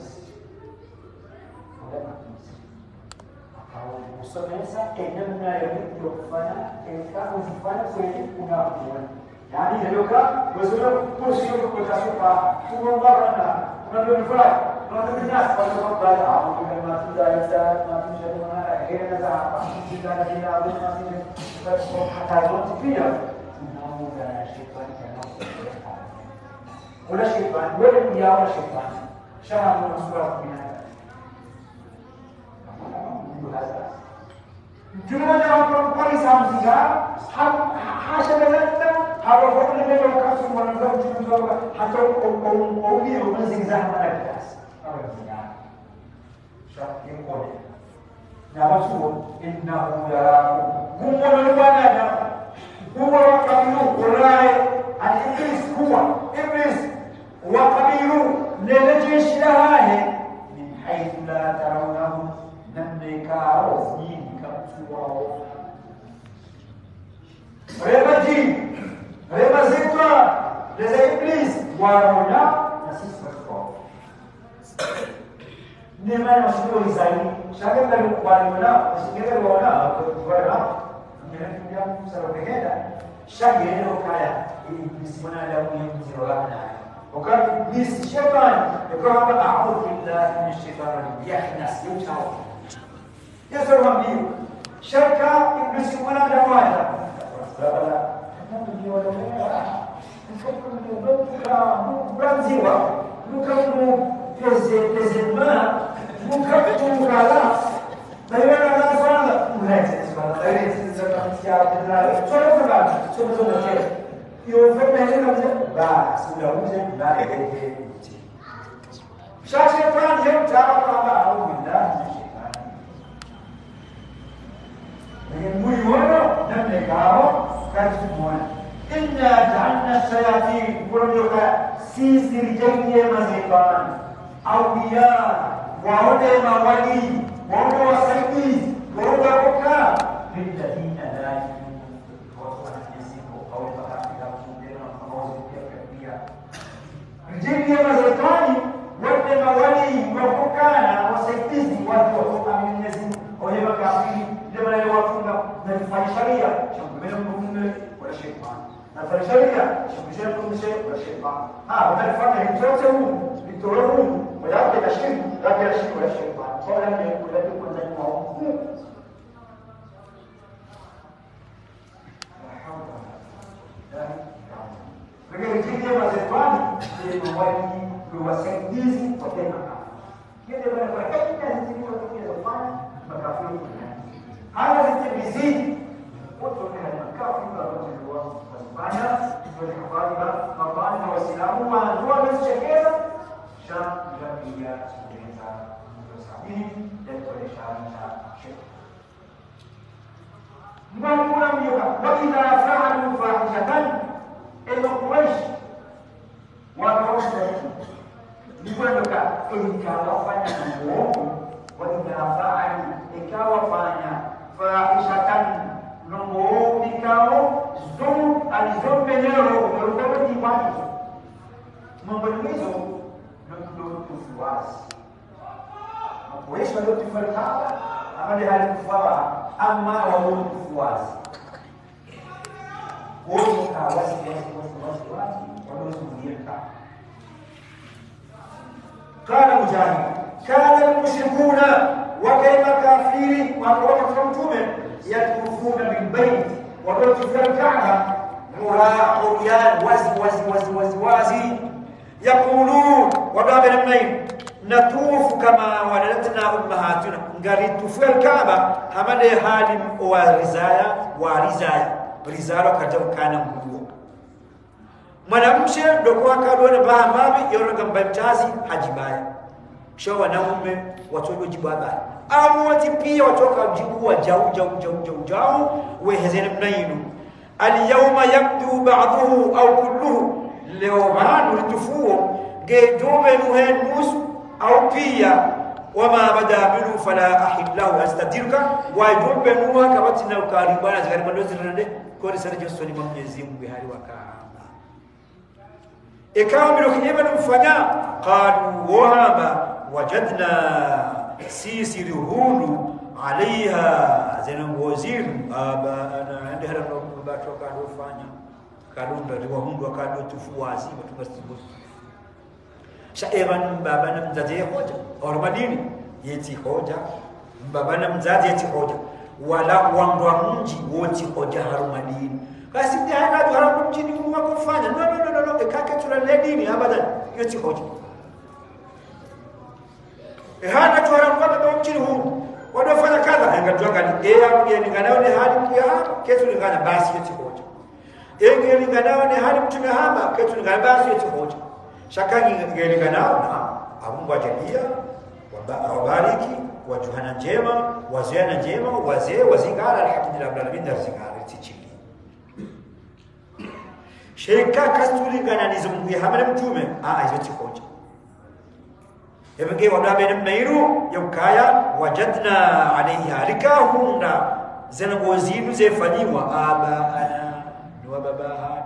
usomesa namna ya kufanya kama usifanye kweli unapoona yani ndio kama wewe kusio kutafuta kuomba unadonifaa unadonifaa kwa sababu hapo kuna matunda ya matunda ya hela za hapa kila kila au hata zote pia tunaomba na shetani kana shetani wewe ni ya shetani shana mnasura kuna Jumlah orang Islam juga, hasil mereka harus orang kasus orang juga atau orang yang zigzag mereka. Syakir boleh. Nama suruh inna yarakum. Gumul mana? Gumul kabilu ulai al-iblis iblis wa kabilu lelejish lahahe min haythu la tarawnahu namlikao wow. Rema zitwa leza iblis waona na sisi wako ni maana sio zaidi shaka ndio kuona usigere waona kwa ndio msarogenda shaka ndio kaya iblis mwanadamu yemziro labda wakati iblis shetani yakamba a'udhu billahi minash shaitani yahnas yutao yasarwambio shaka iblis mwanadamu haya wala ndio wale Brazil, nunca preservar, nunca colocar. Daí ela fala, não é isso, daí exatamente a pedra. Só eu falar, sobre o que e o feminino não diz, bah, se não diz, bah, é já se faz eu já para a humildade. É muito bom, não legal, cara. إنا جعلنا الشياطين ولم سيسر جميع مزيطان أولياء وعلم ولي وهو سيدي وهو بكاء للذين لا يؤمنون وصلنا يسيبوا قولك إلى مدينة فموزن كبيرة جميع مزيطان وعلم ولي وبكاء وسيدي وهو أمين يزيد وهي بكاء لما يوافقنا من الفيشرية شوف منهم ولا شيطان الفرشية شبشير كل شيء والشيطان وده الفرق يتوتهم يتولون ويأكل الشيء يأكل الشيء ولا الشيطان قولا يقول لك كل ذلك موجود لا حول ولا قوة فكان يجي ما زمان للموالي بوسائل وكما كده بقى فكان يجي وكده زمان مكافئ هذا التلفزيون وتركها المكافئ banyak berkembang membangun wasilamu dua bersekian syam dan dia sebenarnya bersama dan bersama syekh. Mengulang juga. Wajiblah fa'alu fahishatan Quraisy wa Quraisy. Dibuatkan kalau banyak bohong, wajiblah fa'alu kalau banyak fahishatan nombor dikau zoom alizombe leo walikuwa jibani mambo hizo ndio tufuasi mapoesha ndio tufarika ama ni hali kufawa ama wao tufuasi wote hawasi قال مجاهد كان المشركون وكيف كافرين وقومهم يطوفون بالبيت ويطوفون الكعبه عريان وزي يقولون وباب المين نطوف كما ولدتنا امهاتنا نطوف الكعبه همدي حال ورزايا كتب كان مغو mwanamshe ndio kwa kadona bahamami yoroga mbamtazi hajibaya sho wanaume watoto jibaba au wati pia watoka jibu wa jau wehezene mnainu al-yawma yabdu ba'dahu aw kulluhu leo bado litufuo gedobe nuhen nusu au pia wama bada minhu fala ahillahu astadiruka wa dobe nuha kabatina ukaribana zikaribandozi zirande kwa risala josoni Mwenyezi Mungu hali wakaa ikawa bilo kinyema mfanya qalu wahaba wajadna sisi ruhulu alaiha zinangozir aba ana ndihara no batoka dofanya kadunda riwa mundu akado tufuasi batukasibu shaeban baba na mzazi hoja au madini yeti hoja baba na mzazi yeti hoja wala wangu wa mji wote hoja harumadini kasi ndio hana haramu mjini Mungu akufanya no kaka tuna dini abadan yote hoja hana tu haramu kwa mjini huu wanafanya kadha angatoka ni yeye nganao ni hali ya ketu lingana basi yote hoja yeye nganao ni hali mtume hapa ketu lingana basi yote hoja shakangi nganao na Mungu ajalia wabariki wajuhana njema wazeana njema wazee wazingara alhamdulillah rabbil alamin zingara tichi shirika kastulingana nizunguye hamana mtume hizo tikoja yabenge wadabe namnairu yukaya wajadna alayha likahunda zanagozinu zefanyiwa aba ana wa baba hatu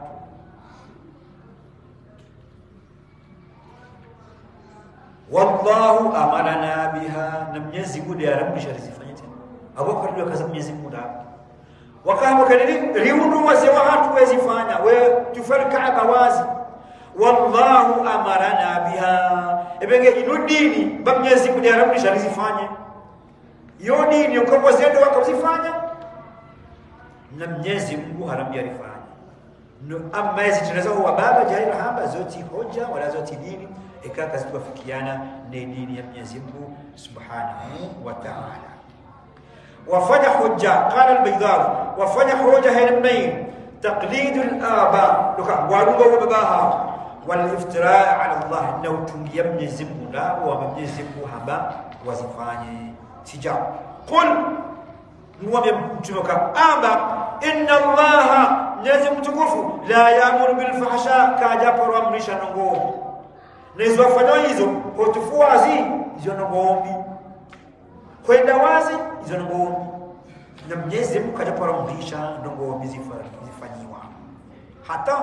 wallahu amarna biha na Mwenyezi Mungu ndiye aramrisha rizifanye tena aboko ndio kaza Mwenyezi Mungu wakama kadiri riundu wase watu wezifanya we tufal Kaaba wazi wallahu amarna biha ebenge inudini ba Mwenyezi Mungu ndiye aramrisha rizifanye yo dini uko zendo wakazifanya na Mwenyezi Mungu haramia rifanye no amma hizi tunaweza huwa baba jaira hapa zote hoja wala zote dini ikaka zituafikiana na dini ya Mwenyezi Mungu Subhanahu wa Ta'ala wafanya hujja qala al-Baydawi wafanya hujja haynamain taqlid al-aba duka waruga wa babaha wal iftira' ala Allah na utungia Mwenyezi Mungu na wa Mwenyezi Mungu haba wazifanye tija qul nuwambia mtumoka aba inna Allah Mwenyezi mtukufu la ya'muru bil fahsha kajapo amrisha nongo nizo wafanya hizo kutufuazi hizo ngombi kwenda wazi hizo ngombi na Mwenyezi Mungu kajaporamrisha ngombi zifanyiwa hata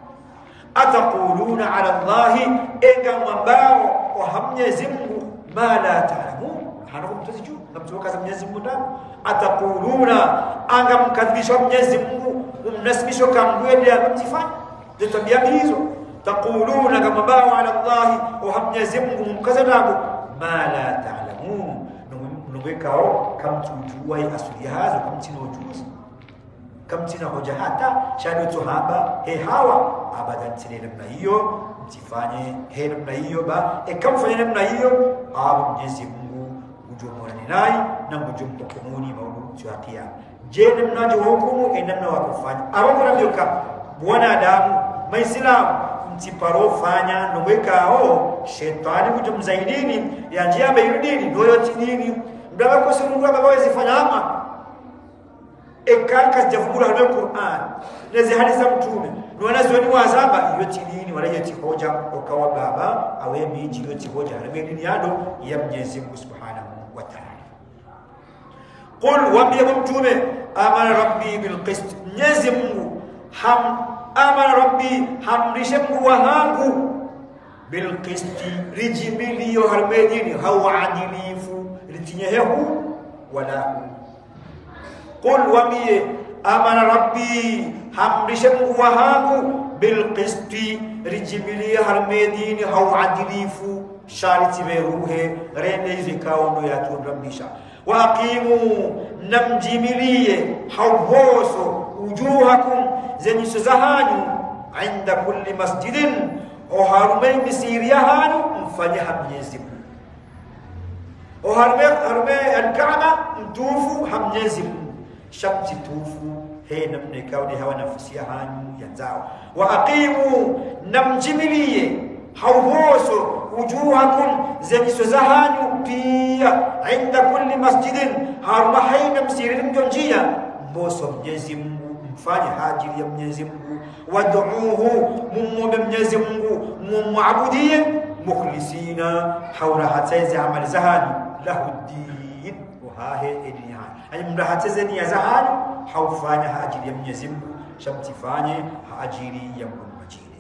ataquluna ala Allah enga mambao wa Mwenyezi Mungu ma la ta'lamun hanakum taziju namtoka Mwenyezi Mungu ndani ataquluna anga mkadhibisha Mwenyezi Mungu mnasibisha kamwende amtifanya ndio tabia hizo taquluna kama bao ala Allah wa Mwenyezi Mungu mkazanabu ma la ta'lamun nungekao kamtujua asili hazo kamtina ujuzi kamtina hoja hata shadu haba hawa abadan tena namna hiyo mtifanye namna hiyo ba kamfanya namna hiyo Mwenyezi Mungu ujumoni naye na mjumtokumuni maudu ya je namna hukumu namna wakufanya abona nyoka bwanadamu maislamu mtiparo fanya nowekao shetani kutumzaidini ya njia mbeyudini ndoyo tinini ndawa kusurunga bawezi fanya ama ekaka jafumura na Qur'an nezi hadithi mtume wanazuoni wa azaba hiyo tinini wala yeti hoja okawa baba awe miji yote hoja na dini yado ya Mwenyezi Mungu Subhanahu wa Ta'ala qul wa bi mtume amana rabbi bil qist Mwenyezi Mungu amara rabbi hamrishe Mungu wangu bilqisti rijibili yo harmedini hawa adilifu ritinyehu wala qul wamiye amara rabbi hamrishe Mungu wangu bilqisti rijibili harmedini hawa adilifu shariti beruhe rende zikaundo ya turambisha waqimu namjimilie hawhoso wujuhakum zenyiso zahanyu inda kulli masjidin oharume misiriya hanyu mfanye hamnyezi oharume al-Kaaba mtufu hamnyezi shabti tufu he namne kaudi hawa nafsi hanyu yanzao waqimu namjimilie hawhoso wujuhakum zenyiso zahanyu pia inda kulli masjidin haruma haina msirini mjonjia mboso Mwenyezi Mungu mfanye hajili ya Mwenyezi Mungu wad'uuhu mumombe Mwenyezi Mungu mumabudie mukhlisina hawra hataizi amali zahani lahu din wahahe ediha ay mrahateze ni zahani hawfanya hajili ya Mwenyezi Mungu shamtifanye hajili ya Mungu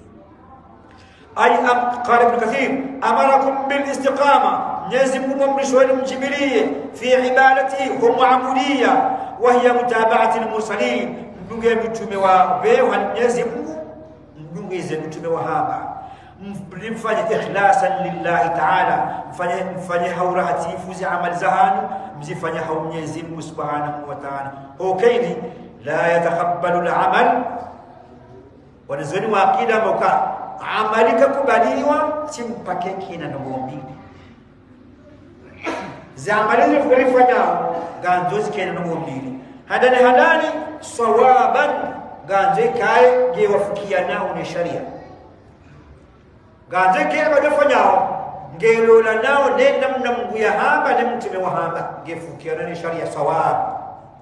أي قال ابن كثير أمركم بالاستقامة يزمكم أمرشوال مجبلية في عبادته ومعبودية وهي متابعة المرسلين نجي متوموا بيوان يزمكم نجي زمتوموا هذا مفني إخلاصا لله تعالى مفني هوراتي فوز عمل زهان مفني هو يزم سبحانه وتعالى هو كيدي لا يتقبل العمل ونزل واقيدا موكا amalika kubaliwa simpake kina ndogo mbili za amali zilifanya ganzo kina ndogo mbili hadani sawaban ganzo kai ge wafikia nao ni sharia ganzo kile badafanyao ngelola nao nenda mnamguya haba na mtume wa haba gefukia na sharia sawa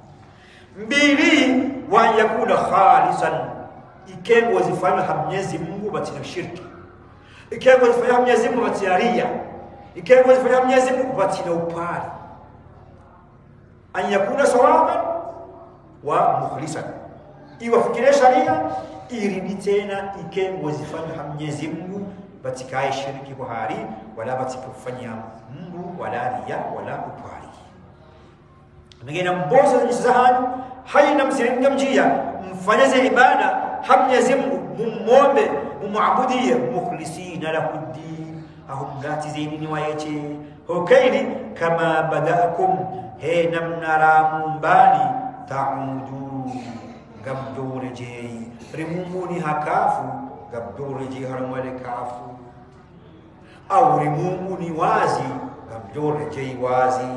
mbili wa yakuna khalisan ikengo zifanywe Mwenyezi Mungu batina shirki ikengo zifanywe Mwenyezi Mungu batina ria ikengo zifanywe Mwenyezi Mungu batina upari an yakuna sawaban wa mukhlisan iwafikirie sharia iridi tena ikengo zifanywe Mwenyezi Mungu batikae shirki kwa hari wala batikufanya Mungu wala ria wala upari ngine mbozo zisahani haina msiringa mjia mfanyaze ibada Mwenyezi Mungu mumombe mumabudie mukhlisina lahu din ahum gati zaini wayeche hokaini kama badaakum he namnara mumbani ta'udu gabdure je rimumuni hakafu gabdure je harmale kafu au rimumuni wazi gabdure je wazi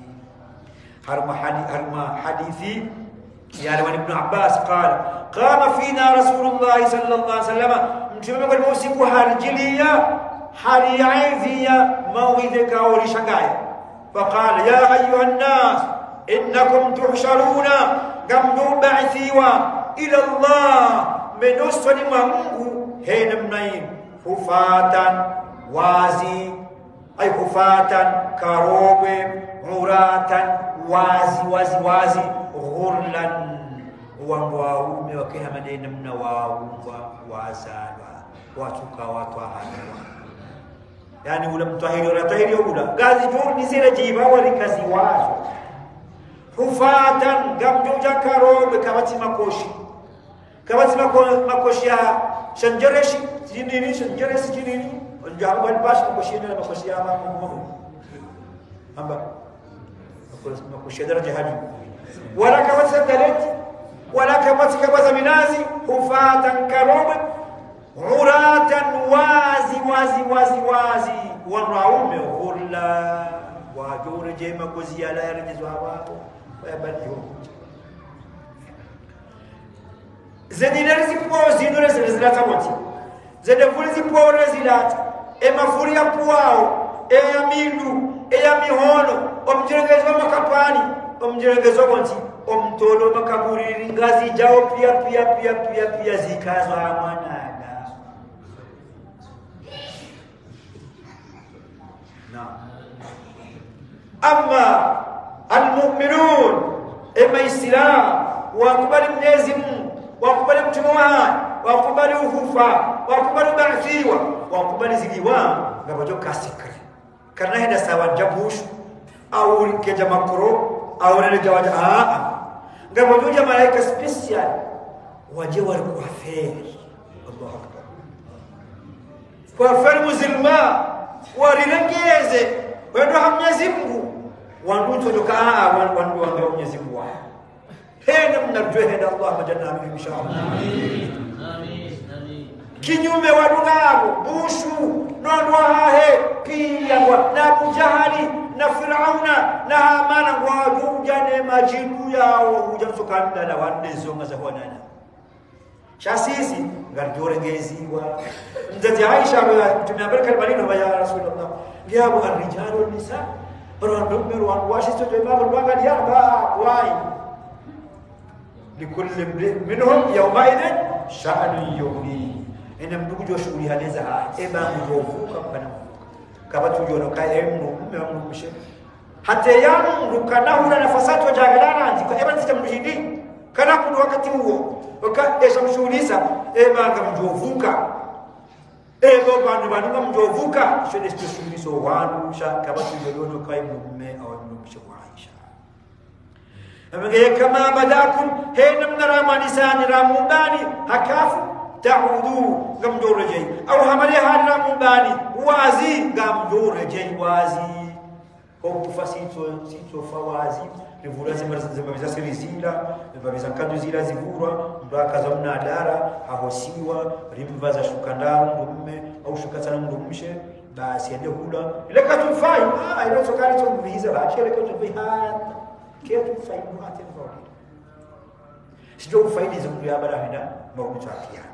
harma hadithi يا لوان ابن عباس قام فينا رسول الله صلى الله عليه وسلم متوم قال موسيقى هرجلية حريعية موعدك ورشقايا فقال يا أيها الناس إنكم تحشرون قمدوا بعثيوا إلى الله من أسفل مهمه هين منين حفاة وازي أي حفاة كروب عراة وازي غرلا وانوaume wakiha maneno mna waumwa wazalwa watuka watu ahana yani ule mtahiri wala tahiri ula gazi tu ni zile jiba wali kazi wazo hufatan gamjoja karobe kabati makoshi ya shanjareshi jinini shanjareshi jinini njamba bash makoshi na makoshi ya amba makoshi daraja hadi ولا كبت سدلت ولا كبت كبت منازي حفاة كروب عراة وازي ونعوم غلا وجور جيما كوزي على يرجزوا هوا ويبليهم زدين رزقوا زينو رزقات موتي زدين رزقوا رزقات اما فوريا بواو ايا ميلو eya mihono omjeregezo makapani omjeregezo bonti omtolo makaburi ngazi jao pia zikazwa mwanada na amma almu'minun ema islam wa kubali Mwenyezi Mungu wakubali mtumoa wakubali uhufa wakubali ba'thiwa wakubali zigiwa ngabajo kasikre kana heda sawa jabush au ke jamakro au rele jawaja ngabajo malaika special waje walikuwa feri Allahu akbar kwa feri muzilma warirengeze wendo Mwenyezi Mungu wanduto joka wandu wa Mwenyezi Mungu hena mnarjuheda Allah majanna min inshallah amin kinyume wadungabo bushu nondwa hahe pia na Abu Jahali na Firauna na Hamana wajujane majibu yao hujamsukanda na wanezonga za wanana shasisi ngarjorengeziwa mzati Aisha tumeambarika maneno ya Rasulullah ngiabo arrijalu nisa rondo washisto imamu lwanga diaba wai لكل منهم يومئذ شأن يغنيه ene mdugu jo shughuli haleza eba mjovuka kana kaba tujono kai emno mmishe hata yamu rukana huna nafasati wajagalana anziko eba nzita mjidi kana kudu wakati huo esha mshughulisa eba ngamjovuka eba bandu mjovuka shede shughulisa wanu sha kaba tujono kai mume au mmishe wa Aisha kama badakum hena mnaramani sani ramubani hakafu ta'udu gamjorejei au hamali hadra mubani wazi gamjorejei wazi kwa kufasito fawazi rivura zimbabiza sirizila zimbabiza kadu zila zivura mbaka za mnadara ahosiwa rimva za shukandara ndumme au shukatana ndummishe basi ende hula ile katufai ile sokari tumbiza baki ile katufai ketu faidu aten bodi sio faidi za kuya barahida mauta kiyama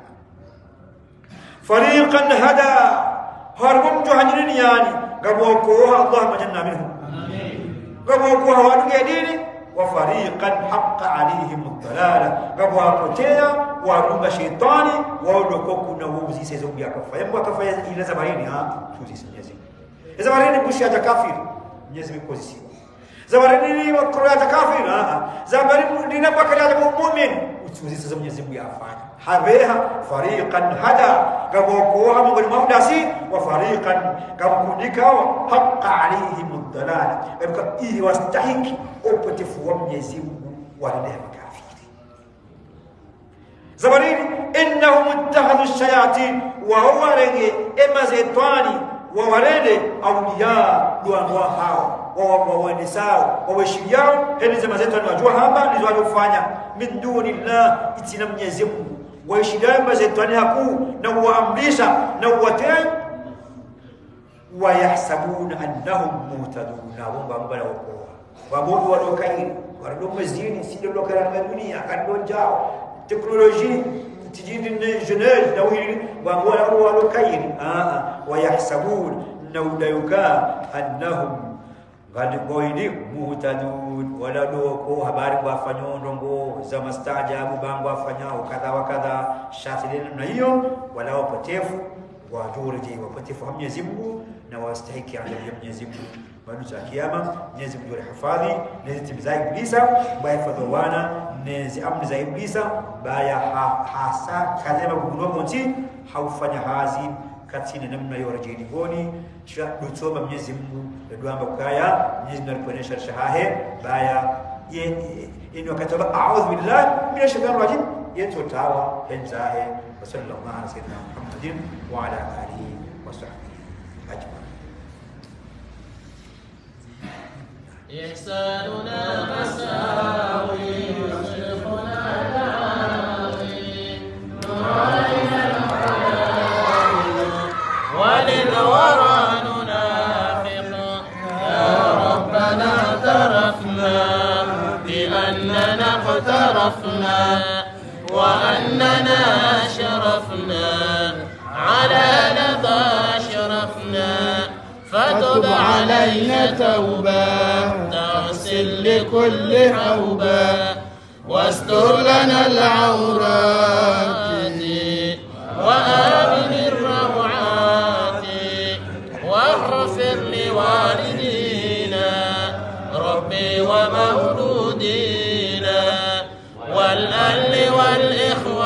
fariqan hada harbum johanrin yani gabo ko Allah majanna minhum amin gabo ko hawadu gedini wa fariqan haqqa alaihim ad-dalala gabo apotea wa rumba shaytani wa ndoko kuna wuzi sezo ya kafaya mwakafaya ile zabarini tuzi Mwenyezi zabarini kushia kafiri Mwenyezi mkozisi zabarini wa Qur'an kafir zabarini dinapaka ya mu'min utuzi sasa Mwenyezi Mungu afanya habeha fariqan hada gaboko amgoni maudasi wa fariqan gabkundika haqqa alaihim ad-dalal kabka hii wastahiki upotefu wa Mwenyezi Mungu wale kafiri zabarini innahum ittakhadhu ash-shayatin wa huwa renge emazetwani wa warede awliya duanwa hao wa nisao wa washiyao hili zema zetu tunajua hapa ndizo wanafanya min dunillah itina Mwenyezi Mungu waishidai mazetani haku na waamrisha na watai wayahsabuna annahum muhtaduna wamba mbala wako wabovu walokai walomezini sio lokala na dunia kadonjao teknolojia tijini jeunesse na wili wangwala walokai wayahsabuna na udayuka annahum Gadi boyini muhtadun wala doko habari wafanyao ndongo za mastajabu bangu wafanyao kadha wa kadha shatilina na hiyo wala wapotefu wajuriji wapotefu Mwenyezi Mungu na wastahiki adhabu ya Mwenyezi Mungu baada ya kiyama Mwenyezi Mungu hifadhi nezi timiza iblisa baya fadhawana nezi amri za iblisa baya hasa kadema kunogonti haufanya hazi katina namna ya rejeni goni sha dutsoma Mwenyezi Mungu nduamba kaya Mwenyezi Mungu aliponesha shahahe baya yeye wakataba a'udhu billahi minash shaitanir rajim yetotawa henzahe wa sallallahu ala sayyidina Muhammadin wa ala alihi wa sahbihi ajma'in ihsanuna masawi yushrifuna alawi nurayna وللورى ننافق يا ربنا اعترفنا بأننا اقترفنا وأننا شرفنا على لظى شرفنا فتب علينا توبة تغسل لكل حوبة واستر لنا العورات وآمن الروعات واغفر لوالدينا ربي ومولودينا والأهل والإخوة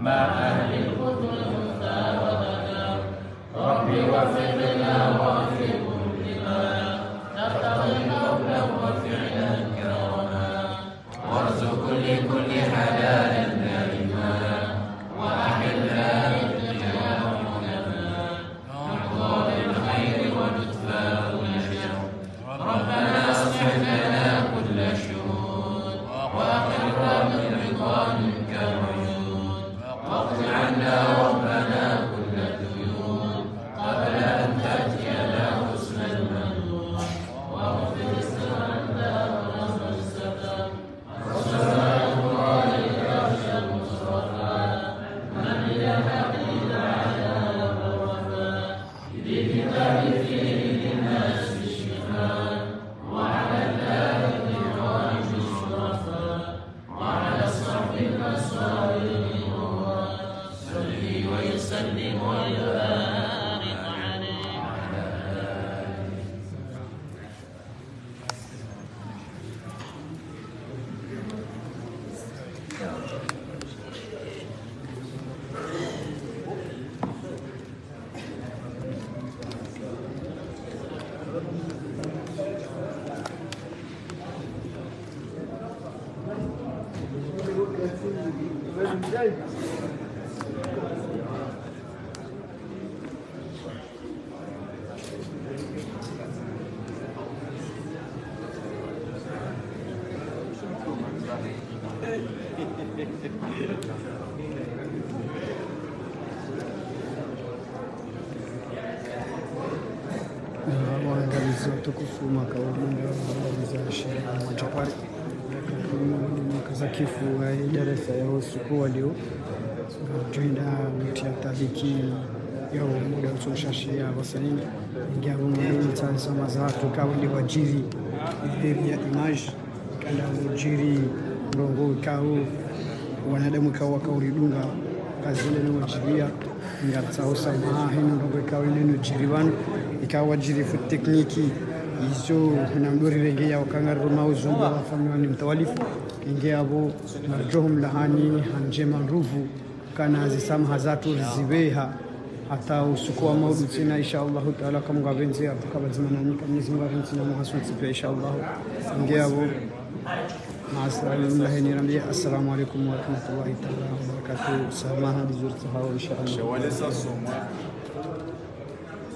مع أهل الخذل مثابرنا ربي وفقنا وأوفقهم لما نقتضي قولا وفعلا كرما وارزق لكل حلال دائما وأحلنا بالدنيا علما نحظى بالخير ونتفاء نشر ربنا اصلح لنا كل الشهود وأقرنا من رضا منك العيون واقض عنا ربنا كل الديون قبل أن تأتينا حسن المنون واغفر استغفرنا ورحمة السلام والصلاة عليك يا المصطفى من يهدي على الرحمن بكتاب فيه للناس الشفاء وعلى الآل الكرام الشرفاء وعلى الصحب الصالحين صلي ويسلم ويبارك عليه. Waangalizi watukufu mwaka ujumbe wa habari za 21 Januari mwaka za kifu darasa ya usiku walio joinda mti ya tabiki ya muda usoshashia wasanini ingia mwini tansoma za watu kawili wajiri ya image kanda mujiri rongo kao wanadamu kao wakaulidunga kazile ni wajiria ngata usama hino rongo kao ni jiriwanu ikawa jiri fu tekniki hizo na mdori renge ya wakangaro mauzo wa famani mtawalifu ingia abo marjohum lahani hanjema ruvu kana zisam hazatu zibeha hata usiku wa maudu tena inshallah taala kama gabenze atakabazimana nika Mwenyezi Mungu atantina muhasanati pia inshallah ingia abo assalamu alaikum wa rahmatullahi ta'ala wa barakatuh. Samaha bizurtaha wa inshallah.